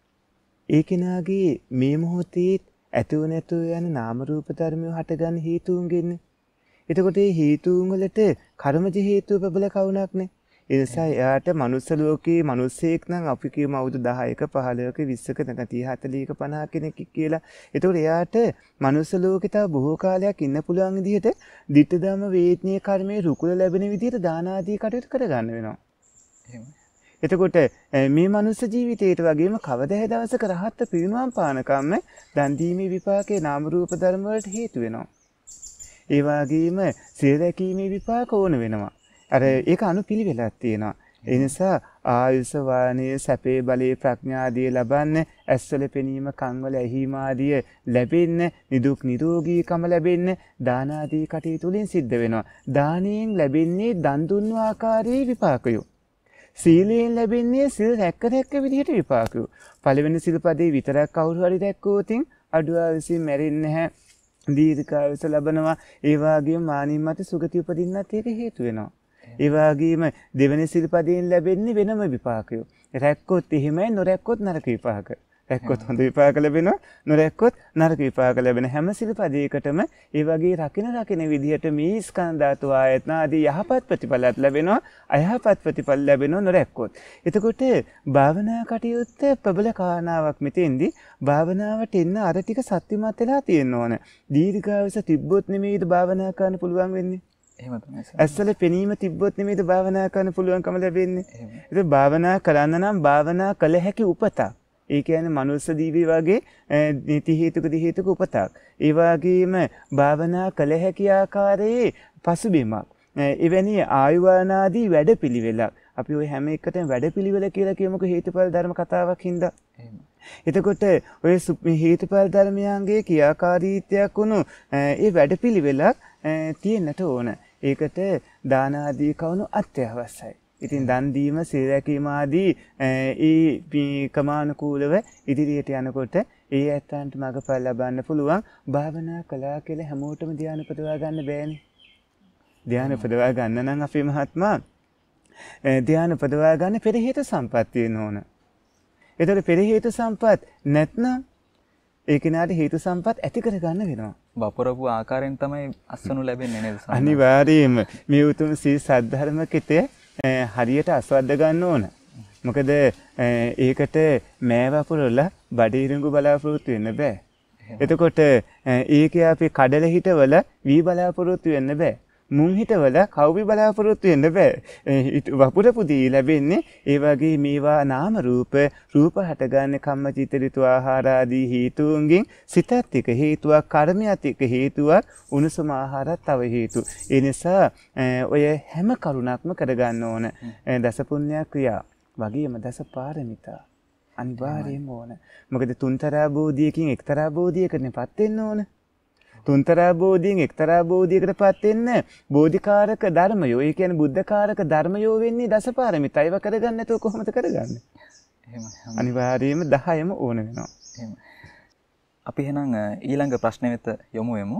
ඒ කෙනාගේ මේ මොහොතේ ඇතුව නැතුව යන නාම රූප ධර්මය හටගන්න හේතුන්ගෙන්නේ. එතකොට මේ හේතුන් වලට කර්මජ හේතුව ප්‍රබල කවුණක් නේ. ඒ නිසා එයාට මනුස්ස ලෝකේ මිනිස්සෙක් නම් අපි කියමු අවුරුදු 10ක 15ක 20ක නැත්නම් 30 40ක 50 කෙනෙක් කියලා. එතකොට එයාට මනුස්ස ලෝකේ තව බොහෝ කාලයක් ඉන්න පුළුවන් විදිහට ditta dhamma වේදනීය කර්මයේ රුකුල ලැබෙන විදිහට දාන ආදී කටයුතු කරගන්න වෙනවා. එහෙමයි. එතකොට මේ මනුස්ස ජීවිතේට වගේම කවදා දවසක රහත් පිරිනුවම් පානකම්ම දන් දීමේ විපාකේ නාම රූප ධර්ම වලට හේතු වෙනවා. ඒ වගේම සිල් රැකීමේ විපාක ඕන වෙනවා. අර ඒක අනුපිළිවෙලක් තියෙනවා. ඒ නිසා ආයුෂ වාණය සැපේ බලේ ප්‍රඥා ආදී ලබන්න ඇස්වල පෙනීම කන්වල ඇහිම ආදී ලැබෙන්න නිදුක් නිරෝගීකම ලැබෙන්න දාන ආදී කටයුතු වලින් සිද්ධ වෙනවා. දානයෙන් ලැබෙන්නේ දන් දුන්නු ආකාරයේ විපාකය. සීලයෙන් ලැබෙන්නේ සිල් රැක්ක විදිහට විපාකය. පළවෙනි සිල්පදේ විතරක් කවුරු හරි දැක්කොතින් අඩු ආයුෂින් මැරෙන්නේ නැහැ. දීර්ඝායුෂ ලබනවා. ඒ වගේම මානින් මත සුගති උපදින්නත් ඒක හේතු වෙනවා. ඒ වගේම දෙවෙනි සිල්පදයෙන් ලැබෙන්නේ වෙනම විපාකය. රැක්කොත් එහෙමයි නොරැක්කොත් නරක විපාක. රැක්කොත් හොඳ විපාක ලැබෙනවා නොරැක්කොත් නරක විපාක ලැබෙන හැම සිල්පදයකටම ඒ වගේ රකින විදිහට මේ ස්කන්ධ ධාතු ආයතන ආදී යහපත් ප්‍රතිඵලات ලැබෙනවා අයහපත් ප්‍රතිඵල ලැබෙනවා නොරැක්කොත්. එතකොට භාවනා කටයුත්ත ප්‍රබල කාරණාවක් මෙතෙන්දී භාවනාවට එන්න අර ටික සත්‍යමත් වෙලා තියෙන්න ඕන. දීර්ඝායස තිබ්බොත් නෙමෙයිද භාවනා කරන්න පුළුවන් වෙන්නේ. එහෙම තමයි. ඇස්වල පෙනීම තිබ්බොත් නෙමෙයිද භාවනා කරන්න පුළුවන්කම ලැබෙන්නේ. ඒක භාවනා කරන්න නම් භාවනා කළ හැකි උපතක්. ඒ කියන්නේ මනුස්ස දීවි වගේ නීති හේතුක උපතක්. ඒ වගේම භාවනා කළ හැකි ආකාරයේ පසුබිමක්. එවැනි ආයුවානාදී වැඩපිළිවෙලක්. අපි ওই හැම එකටම වැඩපිළිවෙල කියලා කියමුකෝ හේතුඵල ධර්ම කතාවක් හින්දා. එතකොට ඔය හේතුඵල ධර්මයන්ගේ ක්‍රියාකාරීත්වයක් වුණු ඒ වැඩපිළිවෙලක් තියෙන්නට ඕන. ඒකට දාන ආදී කවුණු අත්‍යවශ්‍යයි. ඉතින් දන් දීම සිල් රැකීම ආදී ඒ ක්‍රමානුකූලව ඉදිරියට යනකොට ඒ ඇත්තන්ට මඟපල් ලබන්න පුළුවන්. භාවනා කළා කියලා හැමෝටම ධ්‍යාන උපදවා ගන්න බෑනේ. ධ්‍යාන උපදවා ගන්න නම් අපේ මහත්මයා ධ්‍යාන උපදවා ගන්න පෙර හේතු සම්පත් තියෙන්න ඕන. ඒතර පෙර හේතු සම්පත් නැත්නම් ඒ කෙනාට හේතු සම්පත් ඇති කර ගන්න වෙනවා. වපුරපු ආකාරයෙන් තමයි අස්වනු ලැබෙන්නේ නේද? අනිවාර්යයෙන්ම මේ උතුම් සී සද්ධර්ම කිතේ හරියට අස්වද්ද ගන්න ඕන. මොකද ඒකට මෑ වපුරලා බඩිරිඟු බලාපොරොත්තු වෙන්න බෑ. එතකොට ඒකේ අපි කඩල හිටවල වී බලාපොරොත්තු වෙන්න බෑ. මුං හිටවල කව්වි බලාපොරොත්තු වෙන්න බෑ. වපුරපු දී ලැබෙන්නේ ඒ වගේ මේවා නාම රූප හටගන්න කම්මචිත්ත ඍතු ආහාර ආදී හේතුන්ගෙන් සිතත් එක හේතුවක් කර්මයක් එක හේතුවක් උණුසුම ආහාරත් තව හේතු. ඒ නිසා ඔය හැම කරුණක්ම කරගන්න ඕන. දස පුණ්‍ය ක්‍රියා වගේම දස පාරමිතා අනිවාර්යයෙන්ම ඕන. මොකද තුන්තරා බෝධියකින් එක්තරා බෝධියකටපත් වෙන්න ඕන. තුන්තරා බෝධියෙන් එක්තරා බෝධියකටපත් වෙන්න බෝධිකාරක ධර්මයෝ. ඒ කියන්නේ බුද්ධකාරක ධර්මයෝ වෙන්නේ දසපාරමිතා. ඒව කරගන්න නැතුව කොහොමද කරගන්නේ? එහෙම අනිවාර්යයෙන්ම 10ම ඕන වෙනවා. එහෙම. අපි එහෙනම් ඊළඟ ප්‍රශ්න වෙත යමු වෙමු.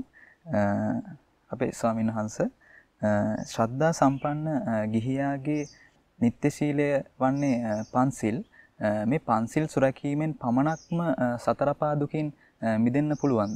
අපේ ස්වාමීන් වහන්සේ ශ්‍රද්ධා සම්පන්න ගිහියාගේ නිත්‍ය ශීලය වන්නේ පන්සිල්. මේ පන්සිල් සුරැකීමෙන් පමණක්ම සතර පාදුකින් මිදෙන්න පුළුවන්ද?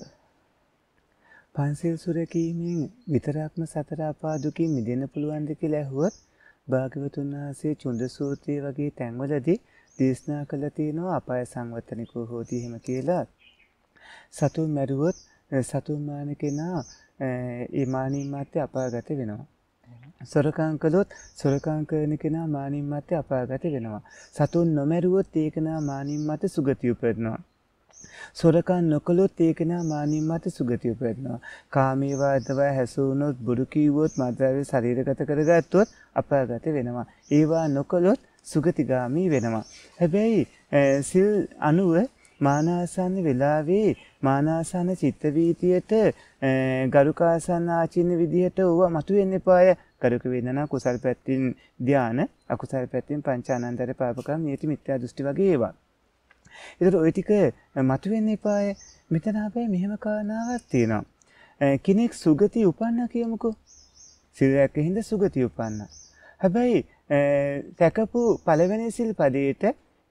පන්සිල් සුරැකීමෙන් විතරක්ම සතර අපා දුකින් මිදෙන්න පුළුවන්ද කියලා ඇහුවොත් භාග්‍යවතුන් වහන්සේ චුන්ද සූත්‍රයේ වගේ තැන්වලදී දේශනා කළා තියෙනවා අපාය සංවත්තනිකෝ හෝති එහෙම කියලා. සතුන් මැරුවොත් සතුන් මාන කෙනා ඒ මානින් මැත්තේ අපාගත වෙනවා. සොරකම් කළොත් සොරකම් කරන කෙනා මානින් මැත්තේ අපාගත වෙනවා. සතුන් නොමැරුවොත් ඒ කෙනා මානින් මැත්තේ සුගතිය උපදිනවා. සොරකම් නොකළොත් ඒ කෙනා මානින් මත සුගතිය උපදිනවා. කාමී වාදව හැසුනොත් බුදු කිව්වොත් මද්ද්‍රව්‍ය ශරීරගත කරගත්තොත් අපාගත වෙනවා. ඒවා නොකළොත් සුගතිගාමී වෙනවා. හැබැයි සිල් 90 මානාසන්න වෙලාවේ මානාසන්න චිත්ත වීතියට ගරුකාසන්න ආචින්න විදිහට ඕවා මතුවෙන්න එපාය. ගරුක වේදනා කුසල් පැත්තෙන් ධාන අකුසල් පැත්තෙන් පංචානන්තර පාපකම් නියති මිත්‍යා දෘෂ්ටි වගේ ඒවා. ඒතර ওই ටික මතුවෙන්න එපාය. මෙතන හැබැයි මෙහෙම කාරණාවක් තියෙනවා. කෙනෙක් සුගති උපන්න කියමුකෝ. සිල්යක් හින්දා සුගති උපන්න. හැබැයි තකපු පළවෙනි සිල් පදේට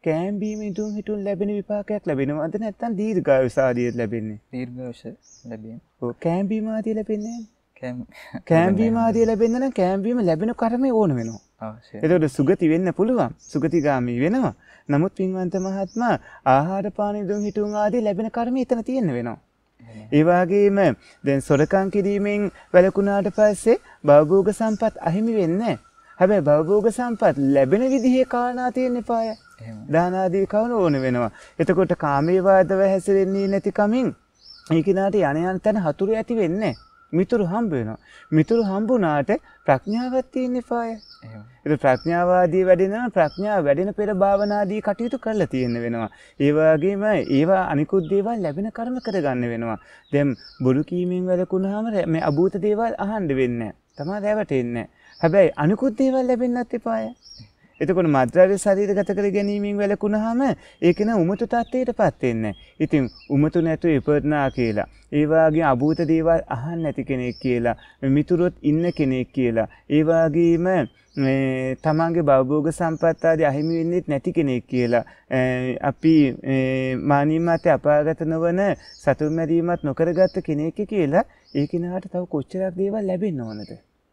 කෑම්බීම ඉදුම් හිටුන් ලැබෙන විපාකයක් ලැබෙනවද නැත්නම් දීර්ඝායුෂ ආදිය ලැබෙන්නේ? දීර්ඝායුෂ ලැබීම. ඔව් කෑම්බීම ආදිය ලැබෙන්නේ කැම් කෑම්බීම ආදිය ලැබෙන්න නම් කෑම්බීම ලැබෙන කර්මය ඕන වෙනවා. අවශ්‍යයි. එතකොට සුගති වෙන්න පුළුවන්. සුගතිගාමී වෙනවා. නමුත් පින්වන්ත මහත්මයා ආහාර පාන ඉදුම් හිටුන් ආදී ලැබෙන කර්මය එතන තියෙන්න වෙනවා. ඒ වගේම දැන් සොරකම් කිරීමෙන් වැළකුණාට පස්සේ භවභෝග සම්පත් අහිමි වෙන්නේ නැහැ. හැබැයි භවභෝග සම්පත් ලැබෙන විදිහේ කාරණා තියෙන්න එපාය. දාන ආදී කවන ඕන වෙනවා. එතකොට කාමයේ වාදව හැසිරෙන්නේ නැති කමින් ඒ කිනාට යණ යන තැන හතුරු ඇති වෙන්නේ නැහැ. මිතුරු හම්බ වෙනවා. මිතුරු හම්බුනාට ප්‍රඥාවක් තියෙන්න එපාය. ඒක ප්‍රඥාවාදී වැඩෙනවා. ප්‍රඥාව වැඩෙන පෙර භාවනාදී කටයුතු කරලා තියෙන්න වෙනවා. ඒ වගේම ඒවා අනිකුත් දේවල් ලැබෙන කර්ම කරගන්න වෙනවා. දැන් බොරු කීමෙන් වැළකුණාම මේ අභූත දේවල් අහන්න වෙන්නේ නැහැ. තමයි රැවටෙන්නේ. හැබැයි අනිකුත් දේවල් ලැබෙන්නත් එපාය. එතකොට මද්ද්‍රව්‍ය ශරීරගත කර ගැනීමෙන් වැළකුණාම ඒක න උමතු තත්ත්වයටපත් වෙන්නේ. ඉතින් උමතු නැතුව ඉපදනා කියලා. ඒ වගේ අභූත දේවල් අහන්න නැති කෙනෙක් කියලා. මිතුරොත් ඉන්න කෙනෙක් කියලා. ඒ වගේම තමන්ගේ භවභෝග සම්පත් ආදී අහිමි වෙන්නේ නැති කෙනෙක් කියලා. අපි මානිමත් අපාගත නොවන සතුන් මැරීමත් නොකරගත්ත කෙනෙක් කියලා ඒ කෙනාට තව කොච්චරක් දේවල් ලැබෙන්න ඕනද?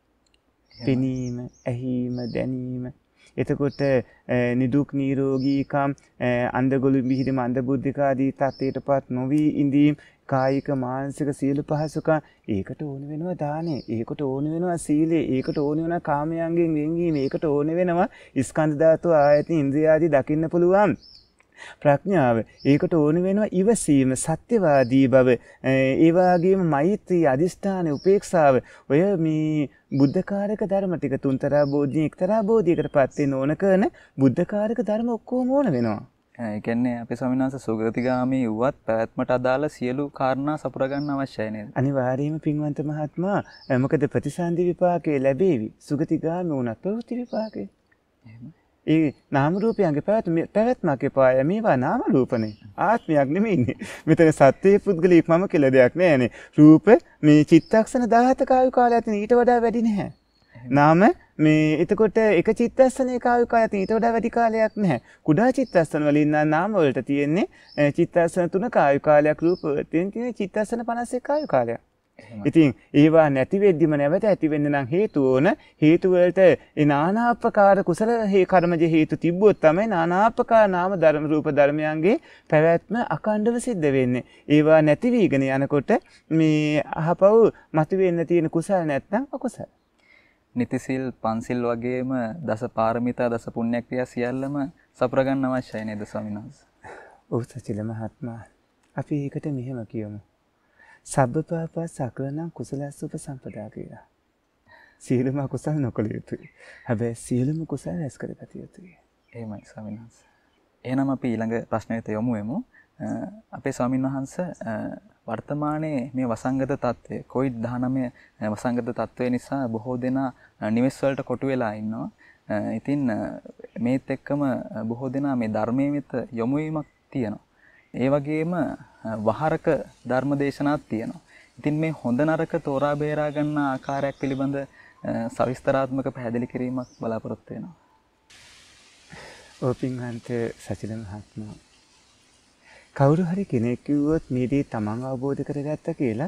පෙනීම, ඇහිීම, දැනීම. එතකොට නිදුක් නිරෝගීකම් අන්ධගොළු මිහිරි මන්දබුද්ධික ආදී තත්ත්වයටපත් නොවි ඉඳීම් කායික මානසික සියලු පහසුකම් ඒකට ඕන වෙනවා දානේ. ඒකට ඕන වෙනවා සීලේ. ඒකට ඕන වෙනවා කාමයන්ගෙන් වෙන්වීම. ඒකට ඕන වෙනවා ස්කන්ධ ධාතු ආයතන ඉන්ද්‍රිය ආදී දකින්න පුළුවන් ප්‍රඥාව. ඒකට ඕන වෙනවා ඉවසීම, සත්‍යවාදී බව, ඒ වගේම මෛත්‍රී, අදිෂ්ඨාන, උපේක්ෂාව. ඔය මේ බුද්ධකාරක ධර්ම ටික තුන්තරා බෝධිය එක්තරා බෝධියකටපත් වෙන්න ඕන කරන බුද්ධකාරක ධර්ම ඔක්කොම ඕන වෙනවා. ඒ කියන්නේ අපේ ස්වාමීන් වහන්සේ සුගතිගාමී වුවත් පැවැත්මට අදාළ සියලු කාරණා සපුර ගන්න අවශ්‍යයි නේද? අනිවාර්යයෙන්ම පින්වන්ත මහත්මයා මොකද ප්‍රතිසන්දි විපාකේ ලැබේවි. සුගතිගාමී වුණත් ප්‍රවෘත්ති විපාකේ. ඒ නාම රූපයන්ගේ පැවැත්මක් එපාය. මේවා නාම රූපනේ. ආත්මයක් නෙමෙයිනේ. මෙතන සත්‍යයේ පුද්ගලික මම කියලා දෙයක් නෑනේ. රූප මේ චිත්තක්ෂණ 17ක ආයු කාලයක් තියෙන ඊට වඩා වැඩි නැහැ. නාම මේ එතකොට එක චිත්තක්ෂණයක ආයු කාලයක් ඊට වඩා වැඩි කාලයක් නැහැ. කුඩා චිත්තක්ෂණ වලින් නාම වලට තියෙන්නේ චිත්තක්ෂණ 3ක ආයු කාලයක්, රූප වලට තියෙන්නේ චිත්තක්ෂණ 51ක ආයු කාලයක්. ඉතින් ඒවා නැති වෙද්දිම නැවත ඇති වෙන්න නම් හේතු ඕන. හේතු වලට ඒ নানা ආකාර කුසල කර්මජ හේතු තිබ්බොත් තමයි নানা ආකාර නාම ධර්ම රූප ධර්මයන්ගේ පැවැත්ම අකණ්ඩව සිද්ධ වෙන්නේ. ඒවා නැති වීගෙන යනකොට මේ අහපව් මතුවෙන්න තියෙන කුසල නැත්නම් අකුසල. නිතිසිල් පන්සිල් වගේම දස පාරමිතා දස පුණ්‍ය ක්‍රියා සියල්ලම සපුර ගන්න අවශ්‍යයි නේද ස්වාමීන් වහන්සේ? ඔව් සචිල මහත්මයා. අපි ඒකට මෙහෙම කියමු. සබ්බපාපා සකලනම් කුසලස්ස උපසම්පදා කියලා. සියලුම කුසල නොකළ යුතුයි. හැබැයි සියලුම කුසල රැස් කරගත යුතුයි. එහෙමයි ස්වාමීන් වහන්සේ. එහෙනම් අපි ඊළඟ ප්‍රශ්නෙට යමු වෙමු. අපේ ස්වාමීන් වහන්සේ වර්තමානයේ මේ වසංගත තත්ත්වය COVID-19 වසංගත තත්ත්වය නිසා බොහෝ දෙනා නිවෙස් වලට කොටු වෙලා ඉන්නවා. ඉතින් මේත් එක්කම බොහෝ දෙනා මේ ධර්මයේ වෙත යොමු වීමක් තියෙනවා. ඒ වගේම වහරක ධර්ම දේශනාවක් තියෙනවා. ඉතින් මේ හොඳ නරක තෝරා බේරා ගන්න ආකාරයක් පිළිබඳ සවිස්තරාත්මක පැහැදිලි කිරීමක් බලාපොරොත්තු වෙනවා. ඕපින්හන්ත සචිල මහත්මයා. කවුරු හරි කෙනෙක් කිව්වොත් මේ දේ තමන් අවබෝධ කරගත්ත කියලා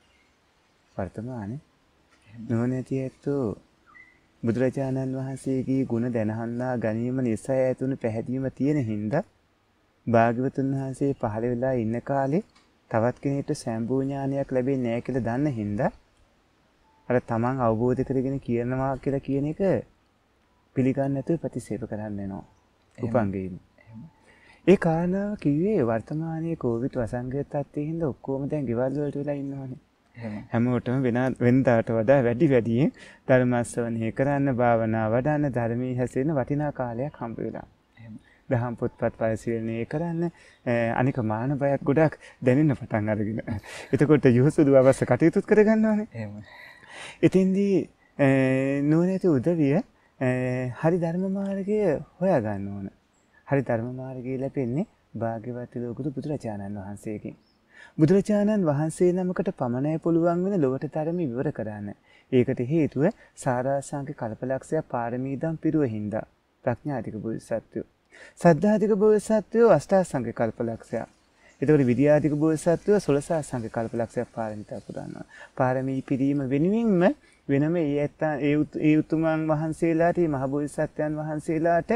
වර්තමානයේ නොනැති ඇත්තෝ බුදුරජාණන් වහන්සේගේ ගුණ දැනහන්නා ගැනීම නිසා ඇතුණු පැහැදීම තියෙන හින්දා භාග්‍යවතුන් වහන්සේ පහළ වෙලා ඉන්න කාලේ තවත් කෙනෙකුට සම්බෝ ඥානයක් ලැබෙන්නේ නැහැ කියලා දන්න හින්දා අර තමන් අවබෝධ කරගෙන කියනවා කියලා කියන එක පිළිගන්නේ නැතුව ප්‍රතික්ෂේප කරන්න වෙනවා. උපංගෙයින්. ඒ කාරණාව කිව්වේ වර්තමානයේ කොවිඩ් වසංගත තත්ත්වයේ හින්දා ඔක්කොම දැන් ගෙවල් වලට වෙලා ඉන්නවනේ. හැමෝටම වෙනදාට වඩා වැඩියෙන් ධර්ම ශ්‍රවණය කරන්න, භාවනා වඩන්න, ධර්මයේ හැසිරෙන වටිනා කාලයක් හම්බ වෙලා. දහම් පොත්පත් පරිශීලනය කරන්න, අනික මාන බයක් ගොඩක් දැනෙන්න පටන් අරගෙන. එතකොට යොහුසුදු අවශ්‍ය කටයුතු කරගන්න ඕනේ. එහෙමයි. ඉතින්දී නෝනේට උදවිය හරි ධර්ම මාර්ගය හොයා ගන්න ඕන. හරි ධර්ම මාර්ගය ලැබෙන්නේ භාග්‍යවත් ලෝකුරු බුදුරජාණන් වහන්සේගෙන්. බුදුරජාණන් වහන්සේ නමකට පමණයි පුළුවන් වෙන ලොවට ධර්ම විවර කරන්න. ඒකට හේතුව සාරාංශික කල්පලක්ෂය පාරමීදම් පිරුව හින්දා ප්‍රඥාතික බුදුසත්ව. සද්ධාධික බෝසත්වෝ අෂ්ටාංගික කල්පලක්ෂයක්. එතකොට විද්‍යාධික බෝසත්වෝ 16 කල්පලක්ෂයක් පාරමිතා පුරනවා. පාරමී පිරීම වෙනුවෙන්ම වෙනම ඒ උතුමන් වහන්සේලාට මහ බෝසත්යන් වහන්සේලාට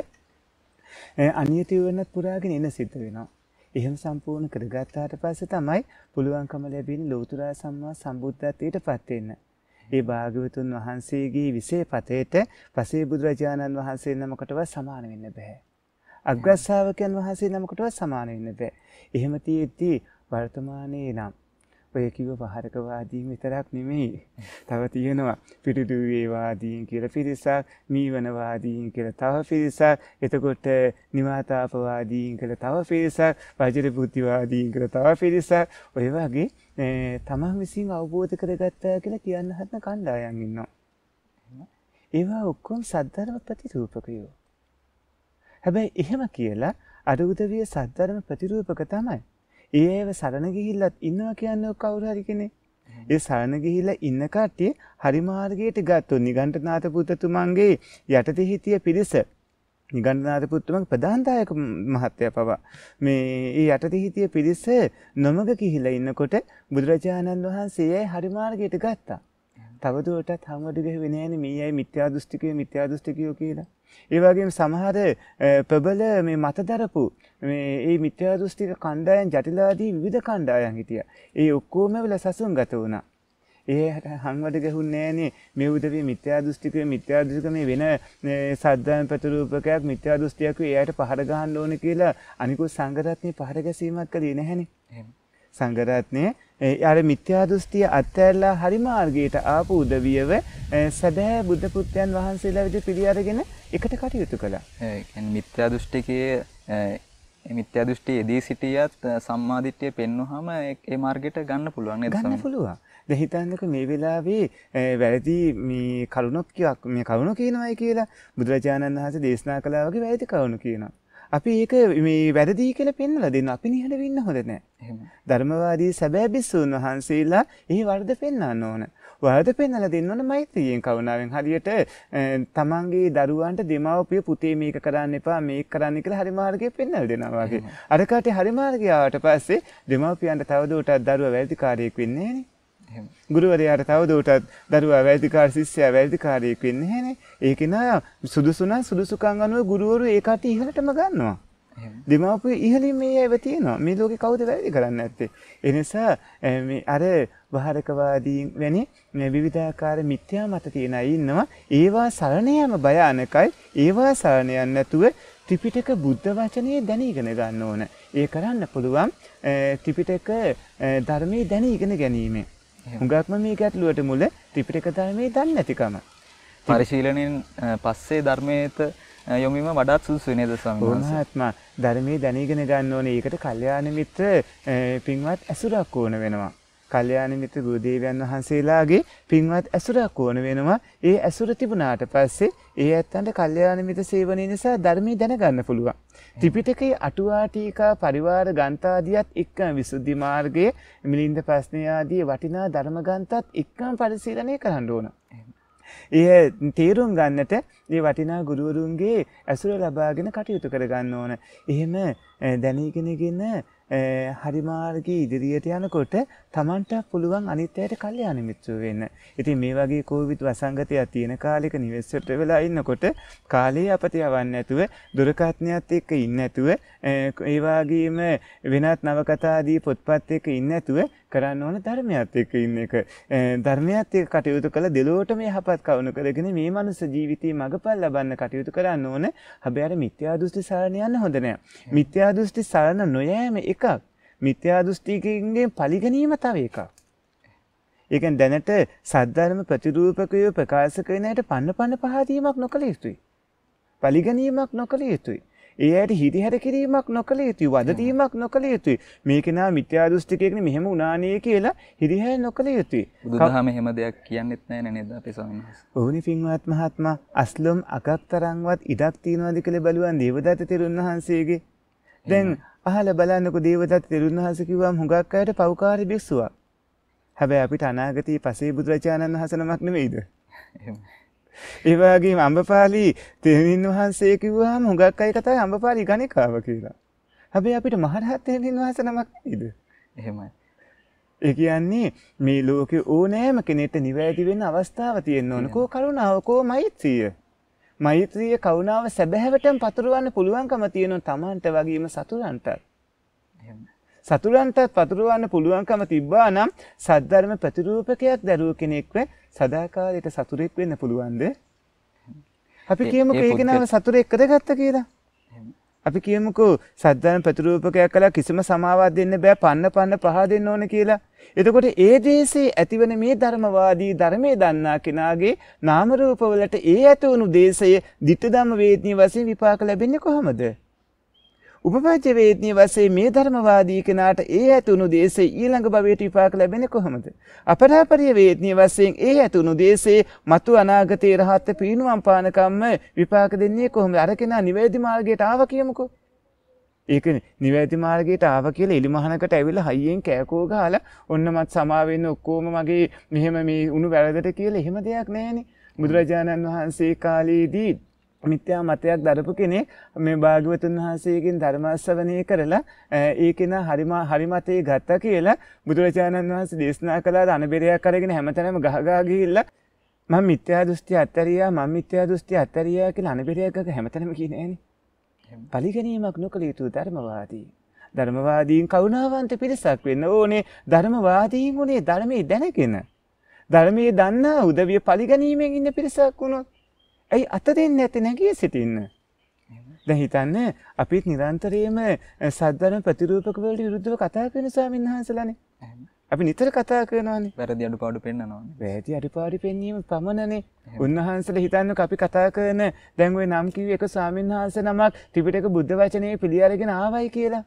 අනියති වෙනත් පුරාගෙන එන සිද්ධ වෙනවා. එහෙම සම්පූර්ණ කරගත්තාට පස්සේ තමයි පුළුවන්කම ලැබෙන්නේ ලෞතර සම්මා සම්බුද්ධත්වයට පත් වෙන්න. ඒ භාග්‍යවතුන් වහන්සේගේ විශේෂපතේට පසේ බුදුරජාණන් වහන්සේ නමකටවත් සමාන වෙන්න බෑ. අග්‍ර ශ්‍රාවකයන් වහන්සේ නමකටවත් සමාන වෙන්න බෑ. එහෙම තියෙද්දි වර්තමානයේ නම් ඔය කිව්ව වහරකවාදීන් විතරක් නෙමෙයි. තව තියෙනවා පිටුදුවේවාදීන් කියලා පිරිසක්, මීවනවාදීන් කියලා තව පිරිසක්, එතකොට නිවාතාපවාදීන් කියලා තව පිරිසක්, වජිර බුද්ධිවාදීන් කියලා තව පිරිසක්. ඔය වගේ තමන් විසින් අවබෝධ කරගත්තා කියලා කියන්න හදන කණ්ඩායම් ඉන්නවා. ඒවා ඔක්කොම සද්ධර්ම ප්‍රතිරූපකයෝ. හැබැයි එහෙම කියලා අර උදවිය සද්ධර්ම ප්‍රතිරූපක තමයි. ඒව සරණ ගිහිල්ලත් ඉන්නවා කියන්නේ කවුරු හරි කෙනෙක්. ඒ සරණ ගිහිල්ලා ඉන්න කට්ටිය හරි මාර්ගයට ගත්තොත් නිගණ්ඨනාථ පුත්තුමන්ගේ යටතේ හිටිය පිරිස නිගණ්ඨනාථ පුත්තුමන්ගේ ප්‍රධානදායක මහත්තයා පවා මේ ඒ යටතේ හිටිය පිරිස නොමග ගිහිල්ලා ඉන්නකොට බුදුරජාණන් වහන්සේ හරි මාර්ගයට ගත්තා. තවදුරටත් හම්වඩු ගහුවේ නෑනේ මේ අය මිත්‍යා දෘෂ්ටිකයෝ කියලා. ඒ වගේම සමහර ප්‍රබල මේ මතදරපු මේ මිත්‍යා දෘෂ්ටික කණ්ඩායම් ජටිලාදී විවිධ කණ්ඩායම් හිටියා. ඒ ඔක්කොම වෙලා සසුන්ගත වුණා. ඒ හම්වඩු ගහුන්නේ නෑනේ මේ උදවිය මිත්‍යා දෘෂ්ටික මේ වෙන සද්ධාන් ප්‍රතිරූපකයක් මිත්‍යා දෘෂ්ටියක් එයාට පහර ගහන්න ඕනේ කියලා අනිකුත් සංඝරත්නයේ පහර ගැසීමක් කළේ නැහැනේ. සංඝරත්නයේ අර මිත්‍යා දෘෂ්ටිය අත්හැරලා හරි මාර්ගයට ආපු උදවියව සදෑ බුද්ධ පුත්‍රයන් වහන්සේලා විදිහට පිළි අරගෙන එකට කටයුතු කළා. ඒ කියන්නේ මිත්‍යා දෘෂ්ටිකයේ මිත්‍යා දෘෂ්ටිය එදී සිටියත් සම්මාදිට්ඨිය පෙන්වුවාම ඒ මාර්ගයට ගන්න පුළුවන් නේද? ගන්න පුළුවන්. දැන් හිතන්නකෝ මේ වෙලාවේ වැරදි මේ කරුණක් කියනවායි කියලා බුදුරජාණන් වහන්සේ දේශනා කළා වගේ වැරදි කරුණු කියනවා. අපි ඒක මේ වැරදි කියලා පෙන්වලා දෙන්න. අපි නිහඬ වෙන්න හොඳ නැහැ. එහෙම. ධර්මවාදී සැබෑ බිස්සුන් වහන්සේලා එහි වරද පෙන්වන්න ඕන. වරද පෙන්වලා දෙන්න ඕන මෛත්‍රියෙන් කරුණාවෙන්. හරියට තමන්ගේ දරුවන්ට දෙමව්පිය පුතේ මේක කරන්න එපා මේක කරන්න කියලා හරි මාර්ගය පෙන්වලා දෙනවා වගේ. අර කාටේ හරි මාර්ගය ආවට පස්සේ දෙමව්පියන්ට තවදුරටත් දරුවා වැරදිකාරයෙක් වෙන්නේ නැහැ නේ. ගුරුවරයාට තවදුරටත් දරුවා වැරදිකාර ශිෂ්‍යයා වැරදිකාරයෙක් වෙන්නේ නැහනේ. ඒක නා සුදුසුනා සුදුසුකම් අනුව ගුරුවරු ඒ කටි ඉහළටම ගන්නවා. දෙමාපිය ඉහළින් මේ ඒව තියෙනවා. මේ ලෝකේ කවුද වැරදි කරන්නේ නැත්තේ? ඒ නිසා මේ අර වහරකවාදීන් වැනි විවිධාකාර මිත්‍යා මත තියෙන අය ඉන්නවා. ඒවා සරණ යාම භයානකයි. ඒවා සරණ යන්නේ නැතුව ත්‍රිපිටක බුද්ධ වචනේ දැනීගෙන ගන්න ඕන. ඒ කරන්න පුළුවන් ත්‍රිපිටක ධර්මයේ දැනීගෙන ගැනීම. හුඟක්ම මේ ගැටලුවට මුල ත්‍රිපිටක ධර්මයේ දන්නේ නැතිකම. පරිශීලනයෙන් පස්සේ ධර්මයට යොමු වීම වඩාත් සුදුසු නේද ස්වාමීන් වහන්සේ? මහත්මයා ධර්මයේ දැනීගෙන ගන්න ඕනේ. ඒකට කල්යාණ මිත්‍ර පින්වත් ඇසුරක් ඕන වෙනවා. කල්යාණ මිත්‍ර ගුරුදේවයන් වහන්සේලාගේ පින්වත් ඇසුරක් ඕන වෙනවා. ඒ ඇසුර තිබුණාට පස්සේ ඒ ඇත්තන්ට කල්යාණ මිත්‍ර සේවනයේ නිසා ධර්මයේ දැනගන්න පුළුවන්. ත්‍රිපිටකයේ අටුවා ටීකා පරිවාර ග්‍රන්ථාදියත් එක්කම විසුද්ධි මාර්ගයේ මිලින්ද ප්‍රශ්න ආදී වටිනා ධර්ම ග්‍රන්ථත් එක්කම පරිශීලනය කරන්න ඕන. ඒ තේරුම් ගන්නට මේ වටිනා ගුරුවරුන්ගේ ඇසුර ලබාගෙන කටයුතු කර ගන්න ඕන. එහෙම දැනීගෙනගෙන හරි මාර්ගයේ ඉදිරියට යනකොට Tamanට පුළුවන් අනිත් අයට කල්යාණ මිත්‍රයෝ වෙන්න. ඉතින් මේ වගේ කෝවිඩ් වසංගතයක් තියෙන කාලෙක නිවෙස්වට වෙලා ඉන්නකොට කාලේ අපත යවන්නේ නැතුව දුරකථනයත් එක්ක ඉන්නේ නැතුව ඒ වගේම වෙනත් නවකථා ආදී පොත්පත් එක්ක ඉන්නේ නැතුව කරන්න ඕන ධර්මයත් එක්ක ඉන්න එක. ධර්මයත් එක්ක කටයුතු කළ දෙලොවටම යහපත් කවුණු කරගෙන මේ මනුස්ස ජීවිතේ මගපල් ලබන්න කටයුතු කරන්න ඕන. හැබැයි අර මිත්‍යා දෘෂ්ටි සරණ යන්න හොඳ නැහැ. මිත්‍යා දෘෂ්ටි සරණ නොයෑම එකක්. මිත්‍යා දෘෂ්ටිකයෙන් පරිගැනීම තව එකක්. ඒ කියන්නේ දැනට සද්ධර්ම ප්‍රතිරූපකයෝ ප්‍රකාශ කරන ඇයට පන්න පහදීමක් නොකළ යුතුයි. පරිගැනීමක් නොකළ යුතුයි. ඒ ඇයට හිරිහැර කිරීමක් නොකළ යුතුයි. වදදීමක් නොකළ යුතුයි. මේක නා මිත්‍යා දෘෂ්ටිකයෙක් මෙහෙම උනානේ කියලා හිරිහැර නොකළ යුතුයි. බුදුදහම එහෙම දෙයක් කියන්නෙත් නැහැ නේද අපේ ස්වාමීන් වහන්සේ? ඔවුනි පින්වත් මහත්මයා අස්ලම් අගක් තරම්වත් ඉඩක් තියනවාද කියලා බලුවන් දේවදත්ත තෙරුන් වහන්සේගේ. දැන් අහලා බලන්නකෝ දේවදත්ත තෙරුන් වහන්සේ කිව්වම හුඟක් අයට පෞකාරී භික්ෂුවක්. හැබැයි අපිට අනාගතයේ පසේ බුදුරජාණන් වහන්සේ නමක් නෙමෙයිද? එහෙම. ඒ වගේම අම්බපාලි තෙරණින් වහන්සේ කිව්වහම හුඟක් අය කතාවේ අම්බපාලි ගණිකාව කියලා. හැබැයි අපිට මහරහත් තෙරණින් වහන්සේ නමක් නේද? එහෙමයි. ඒ කියන්නේ මේ ලෝකේ ඕනෑම කෙනෙක්ට නිවැරදි වෙන්න අවස්ථාව තියෙන්න ඕන. කෝ කරුණාව, කෝ මෛත්‍රිය. මෛත්‍රිය කරුණාව සැබෑවටම පතුරවන්න පුළුවන්කම තියෙනවා Tamanට වගේම සතුරන්ටත්. එහෙමයි. සතුරන්ටත් පතුරවන්න පුළුවන්කම තිබ්බා නම් සද්ධර්ම ප්‍රතිරූපකයක් දරුව කෙනෙක්ව සදාකාලයට සතුරෙක් වෙන්න පුළුවන්ද? අපි කියමුකෝ ඒ කෙනාව සතුරෙක් කරගත්ත කියලා. අපි කියමුකෝ සද්ධර්ම ප්‍රතිරූපකයක් කළා කිසිම සමාවක් දෙන්න බෑ පන්න පහ දෙන්න ඕන කියලා. එතකොට ඒ දේශේ ඇතිවන මේ ධර්මවාදී ධර්මයේ දන්නා කෙනාගේ නාම රූප වලට ඒ ඇති වුණු දේශය ditta ධම්ම වේදනීය වශයෙන් විපාක ලැබෙන්නේ කොහොමද? උපපජ්ජ වේදනීය වශයෙන් මේ ධර්මවාදී කෙනාට ඒ ඇති වුණු දේශේ ඊළඟ භවයට විපාක ලැබෙන්නේ කොහොමද? අපරාපරිය වේදනීය වශයෙන් ඒ ඇති වුණු දේශේ මතු අනාගතේ රහත් පීනුවම් පාන කම්ම විපාක දෙන්නේ කොහොමද? අර කෙනා නිවැරදි මාර්ගයට ආව කියමුකෝ. ඒකනේ නිවැරදි මාර්ගයට ආව කියලා එලිමහනකට ඇවිල්ලා හයියෙන් කෑකෝ ගහලා ඔන්න මත් සමා වෙන්න ඔක්කොම මගේ මෙහෙම මේ උණු වැරදට කියලා එහෙම දෙයක් නැහැනේ. බුදුරජාණන් වහන්සේ කාලේදී මිත්‍යා මතයක් දරපු කෙනෙක් මේ භාග්‍යවතුන් වහන්සේගෙන් ධර්ම ශ්‍රවණය කරලා ඒකේන හරි මතේ ගත්තා කියලා බුදුරජාණන් වහන්සේ දේශනා කළා අනබෙරයක් අරගෙන හැමතැනම ගහගා ගිහිල්ලා මම මිත්‍යා දෘෂ්ටි අත්තරියා කියලා අනබෙරයක් ගහ හැමතැනම කියන්නේ නෑනේ. පරිගැනීමක් නොකළ යුතු ධර්මවාදී. ධර්මවාදීන් කරුණාවන්ත පිරිසක් වෙන්න ඕනේ. ධර්මවාදීන් උනේ ධර්මයේ දැනගෙන. ධර්මයේ දන්නා උදවිය පරිගැනීමෙන් ඉන්න පිරිසක් වුණොත් ඇයි අත දෙන්නේ නැති නැගී සිටින්න? දැන් හිතන්න අපිත් නිරන්තරයෙන්ම සද්ධර්ම ප්‍රතිරූපක වලට විරුද්ධව කතා කරන ස්වාමීන් වහන්සේලානේ. අපි නිතර කතා කරනවානේ. වැරදි අඩුපාඩු පෙන්නනවානේ. වැරදි අඩුපාඩු පෙන්වීම පමණනේ. උන්වහන්සේලා හිතන්නකෝ අපි කතා කරන දැන් ওই නම් කිව්ව එක ස්වාමීන් වහන්සේ නමක් ත්‍රිපිටක බුද්ධ වචනේ පිළි අරගෙන ආවයි කියලා.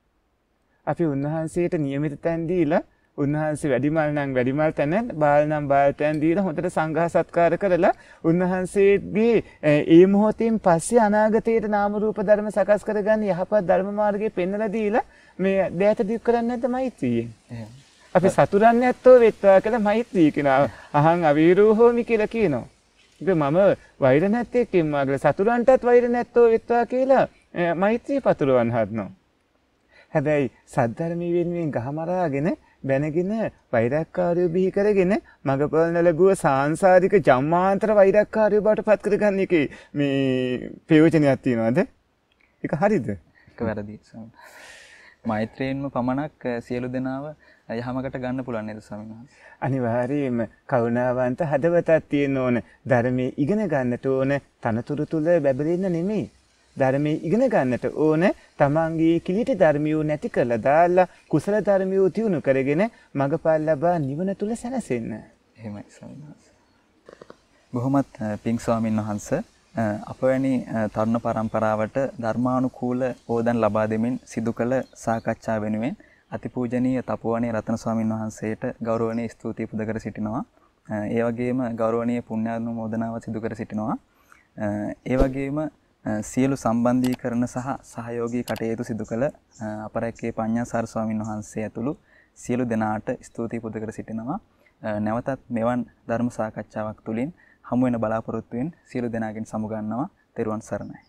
අපි උන්වහන්සේට නියමිත තැන් දීලා උන්වහන්සේ වැඩිමල් නම් වැඩිමල් තැන බාල නම් බාල තැන් දීලා හොඳට සංඝා සත්කාර කරලා උන්වහන්සේගේ ඒ මොහොතින් පස්සේ අනාගතයට නාම රූප ධර්ම සකස් කරගන්න යහපත් ධර්ම මාර්ගයේ පෙන්වලා දීලා මේ දෑත දික් කරන්නේ නැද්ද මෛත්‍රියෙන්? අපි සතුරන් නැත්තෝ වෙත්වා කියලා මෛත්‍රී කියනවා. අහං අවීරෝ හෝමි කියලා කියනවා. ඒක මම වෛර නැත්තේ කිම්මාගල සතුරන්ටත් වෛර නැත්තෝ වෙත්වා කියලා මෛත්‍රී පතුරවන් හදනවා. හැබැයි සද්ධර්මී වෙනුවෙන් ගහමරාගෙන බැනගෙන වෛරක්කාරයෝ බිහි කරගෙන මගපල් ලැබුව සාංශාරික ජම්මාන්තර වෛරක්කාරයෝ බවට පත් කරගන්න එකේ මේ ප්‍රයෝජනයක් තියනවාද? ඒක හරිද? ඒක වැරදි. මෛත්‍රියෙන්ම පමණක් සියලු දෙනාව යහමකට ගන්න පුළුවන් නේද ස්වාමීන් වහන්සේ? අනිවාර්යයෙන්ම කරුණාවන්ත හදවතක් තියෙන්න ඕන. ධර්මයේ ඉගෙන ගන්නට ඕන තනතුරු තුල බැබලෙන්න නෙමෙයි. ධර්මයේ ඉගෙන ගන්නට ඕන තමන්ගේ කිලිට ධර්මියෝ නැති කරලා දාලා කුසල ධර්මියෝ තියුණු කරගෙන මගපල් ලබා නිවන තුල සැනසෙන්න. එහෙමයි ස්වාමීන් වහන්සේ. බොහොමත් පිං ස්වාමීන් වහන්සේ අපවැනි තරුණ පරම්පරාවට ධර්මානුකූල ඕදන් ලබා දෙමින් සිදු කළ සාකච්ඡා වෙනුවෙන් අතිපූජනීය තපෝවනේ රතන ස්වාමීන් වහන්සේට ගෞරවනීය ස්තුති පුද කර සිටිනවා. ඒ වගේම ගෞරවනීය පුණ්‍යානුමෝදනාව සිදු කර සිටිනවා. ඒ වගේම සියලු සම්බන්ධීකරණ සහ සහයෝගී කටයුතු සිදු කළ අපරැක්කේ පඤ්ඤාසාර ස්වාමීන් වහන්සේ ඇතුළු සියලු දෙනාට ස්තුති පුද කර සිටිනවා. නැවතත් මෙවන් ධර්ම සාකච්ඡාවක් තුළින් හමු වෙන බලාපොරොත්තු වෙන සියලු දෙනාගෙන් සමුගන්නවා. තෙරුවන් සරණයි.